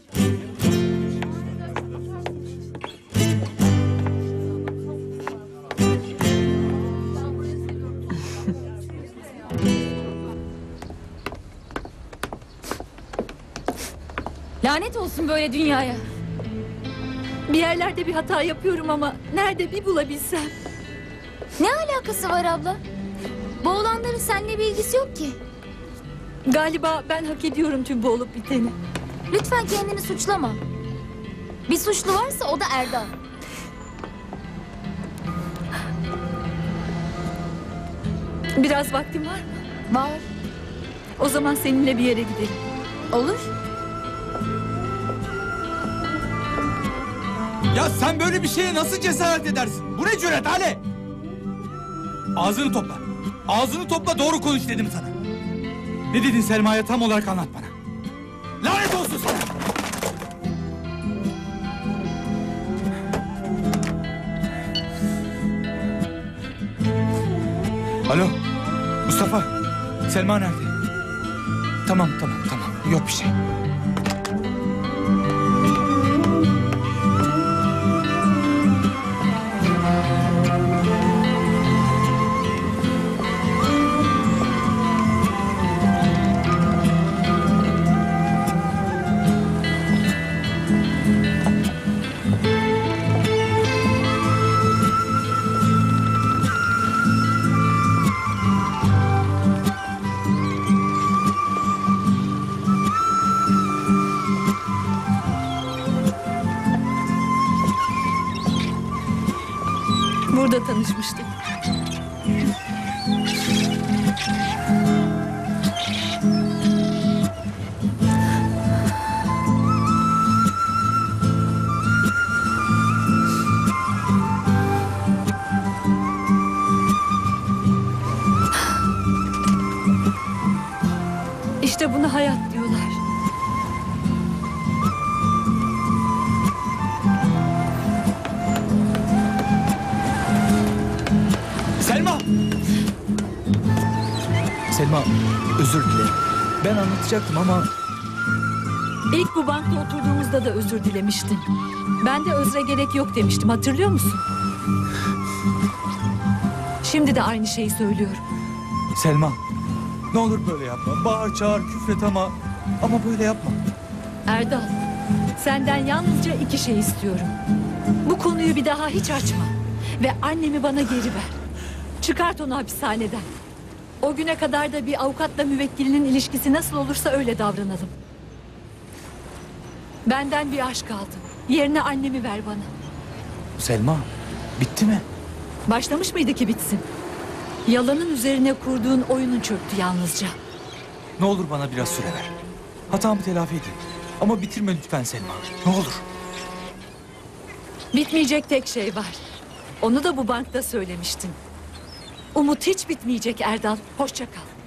Lanet olsun böyle dünyaya. Bir yerlerde bir hata yapıyorum ama nerede bir bulabilsem. Ne alakası var abla? Bu olanların seninle bir ilgisi yok ki. Galiba ben hak ediyorum tüm bu olup biteni. Lütfen kendini suçlama. Bir suçlu varsa o da Erdal. Biraz vaktin var mı? Var. O zaman seninle bir yere gidelim. Olur. Ya sen böyle bir şeye nasıl cesaret edersin? Bu ne cüret Hale? Ağzını topla. Ağzını topla, doğru konuş dedim sana. Ne dedin Selma'ya, tam olarak anlat bana. Lanet olsun sana. Alo, Mustafa. Selma nerede? Tamam, tamam, tamam. Yok bir şey. tanışmıştık. İşte buna hayat diyorlar. Selma! Selma, özür dilerim. Ben anlatacaktım ama... İlk bu bankta oturduğumuzda da özür dilemiştin. Ben de özre gerek yok demiştim, hatırlıyor musun? Şimdi de aynı şeyi söylüyorum. Selma, ne olur böyle yapma. Bağır, çağır, küfret ama... Ama böyle yapma. Erdal, senden yalnızca iki şey istiyorum. Bu konuyu bir daha hiç açma. Ve annemi bana geri ver. Çıkart onu hapishaneden. O güne kadar da bir avukatla müvekkilinin ilişkisi nasıl olursa öyle davranalım. Benden bir aşk aldı. Yerine annemi ver bana. Selma, bitti mi? Başlamış mıydı ki bitsin? Yalanın üzerine kurduğun oyunun çöktü yalnızca. Ne olur bana biraz süre ver. Hatamı telafi edeyim. Ama bitirme lütfen Selma. Ne olur. Bitmeyecek tek şey var. Onu da bu bankta söylemiştin. Umut hiç bitmeyecek Erdal. Hoşça kal.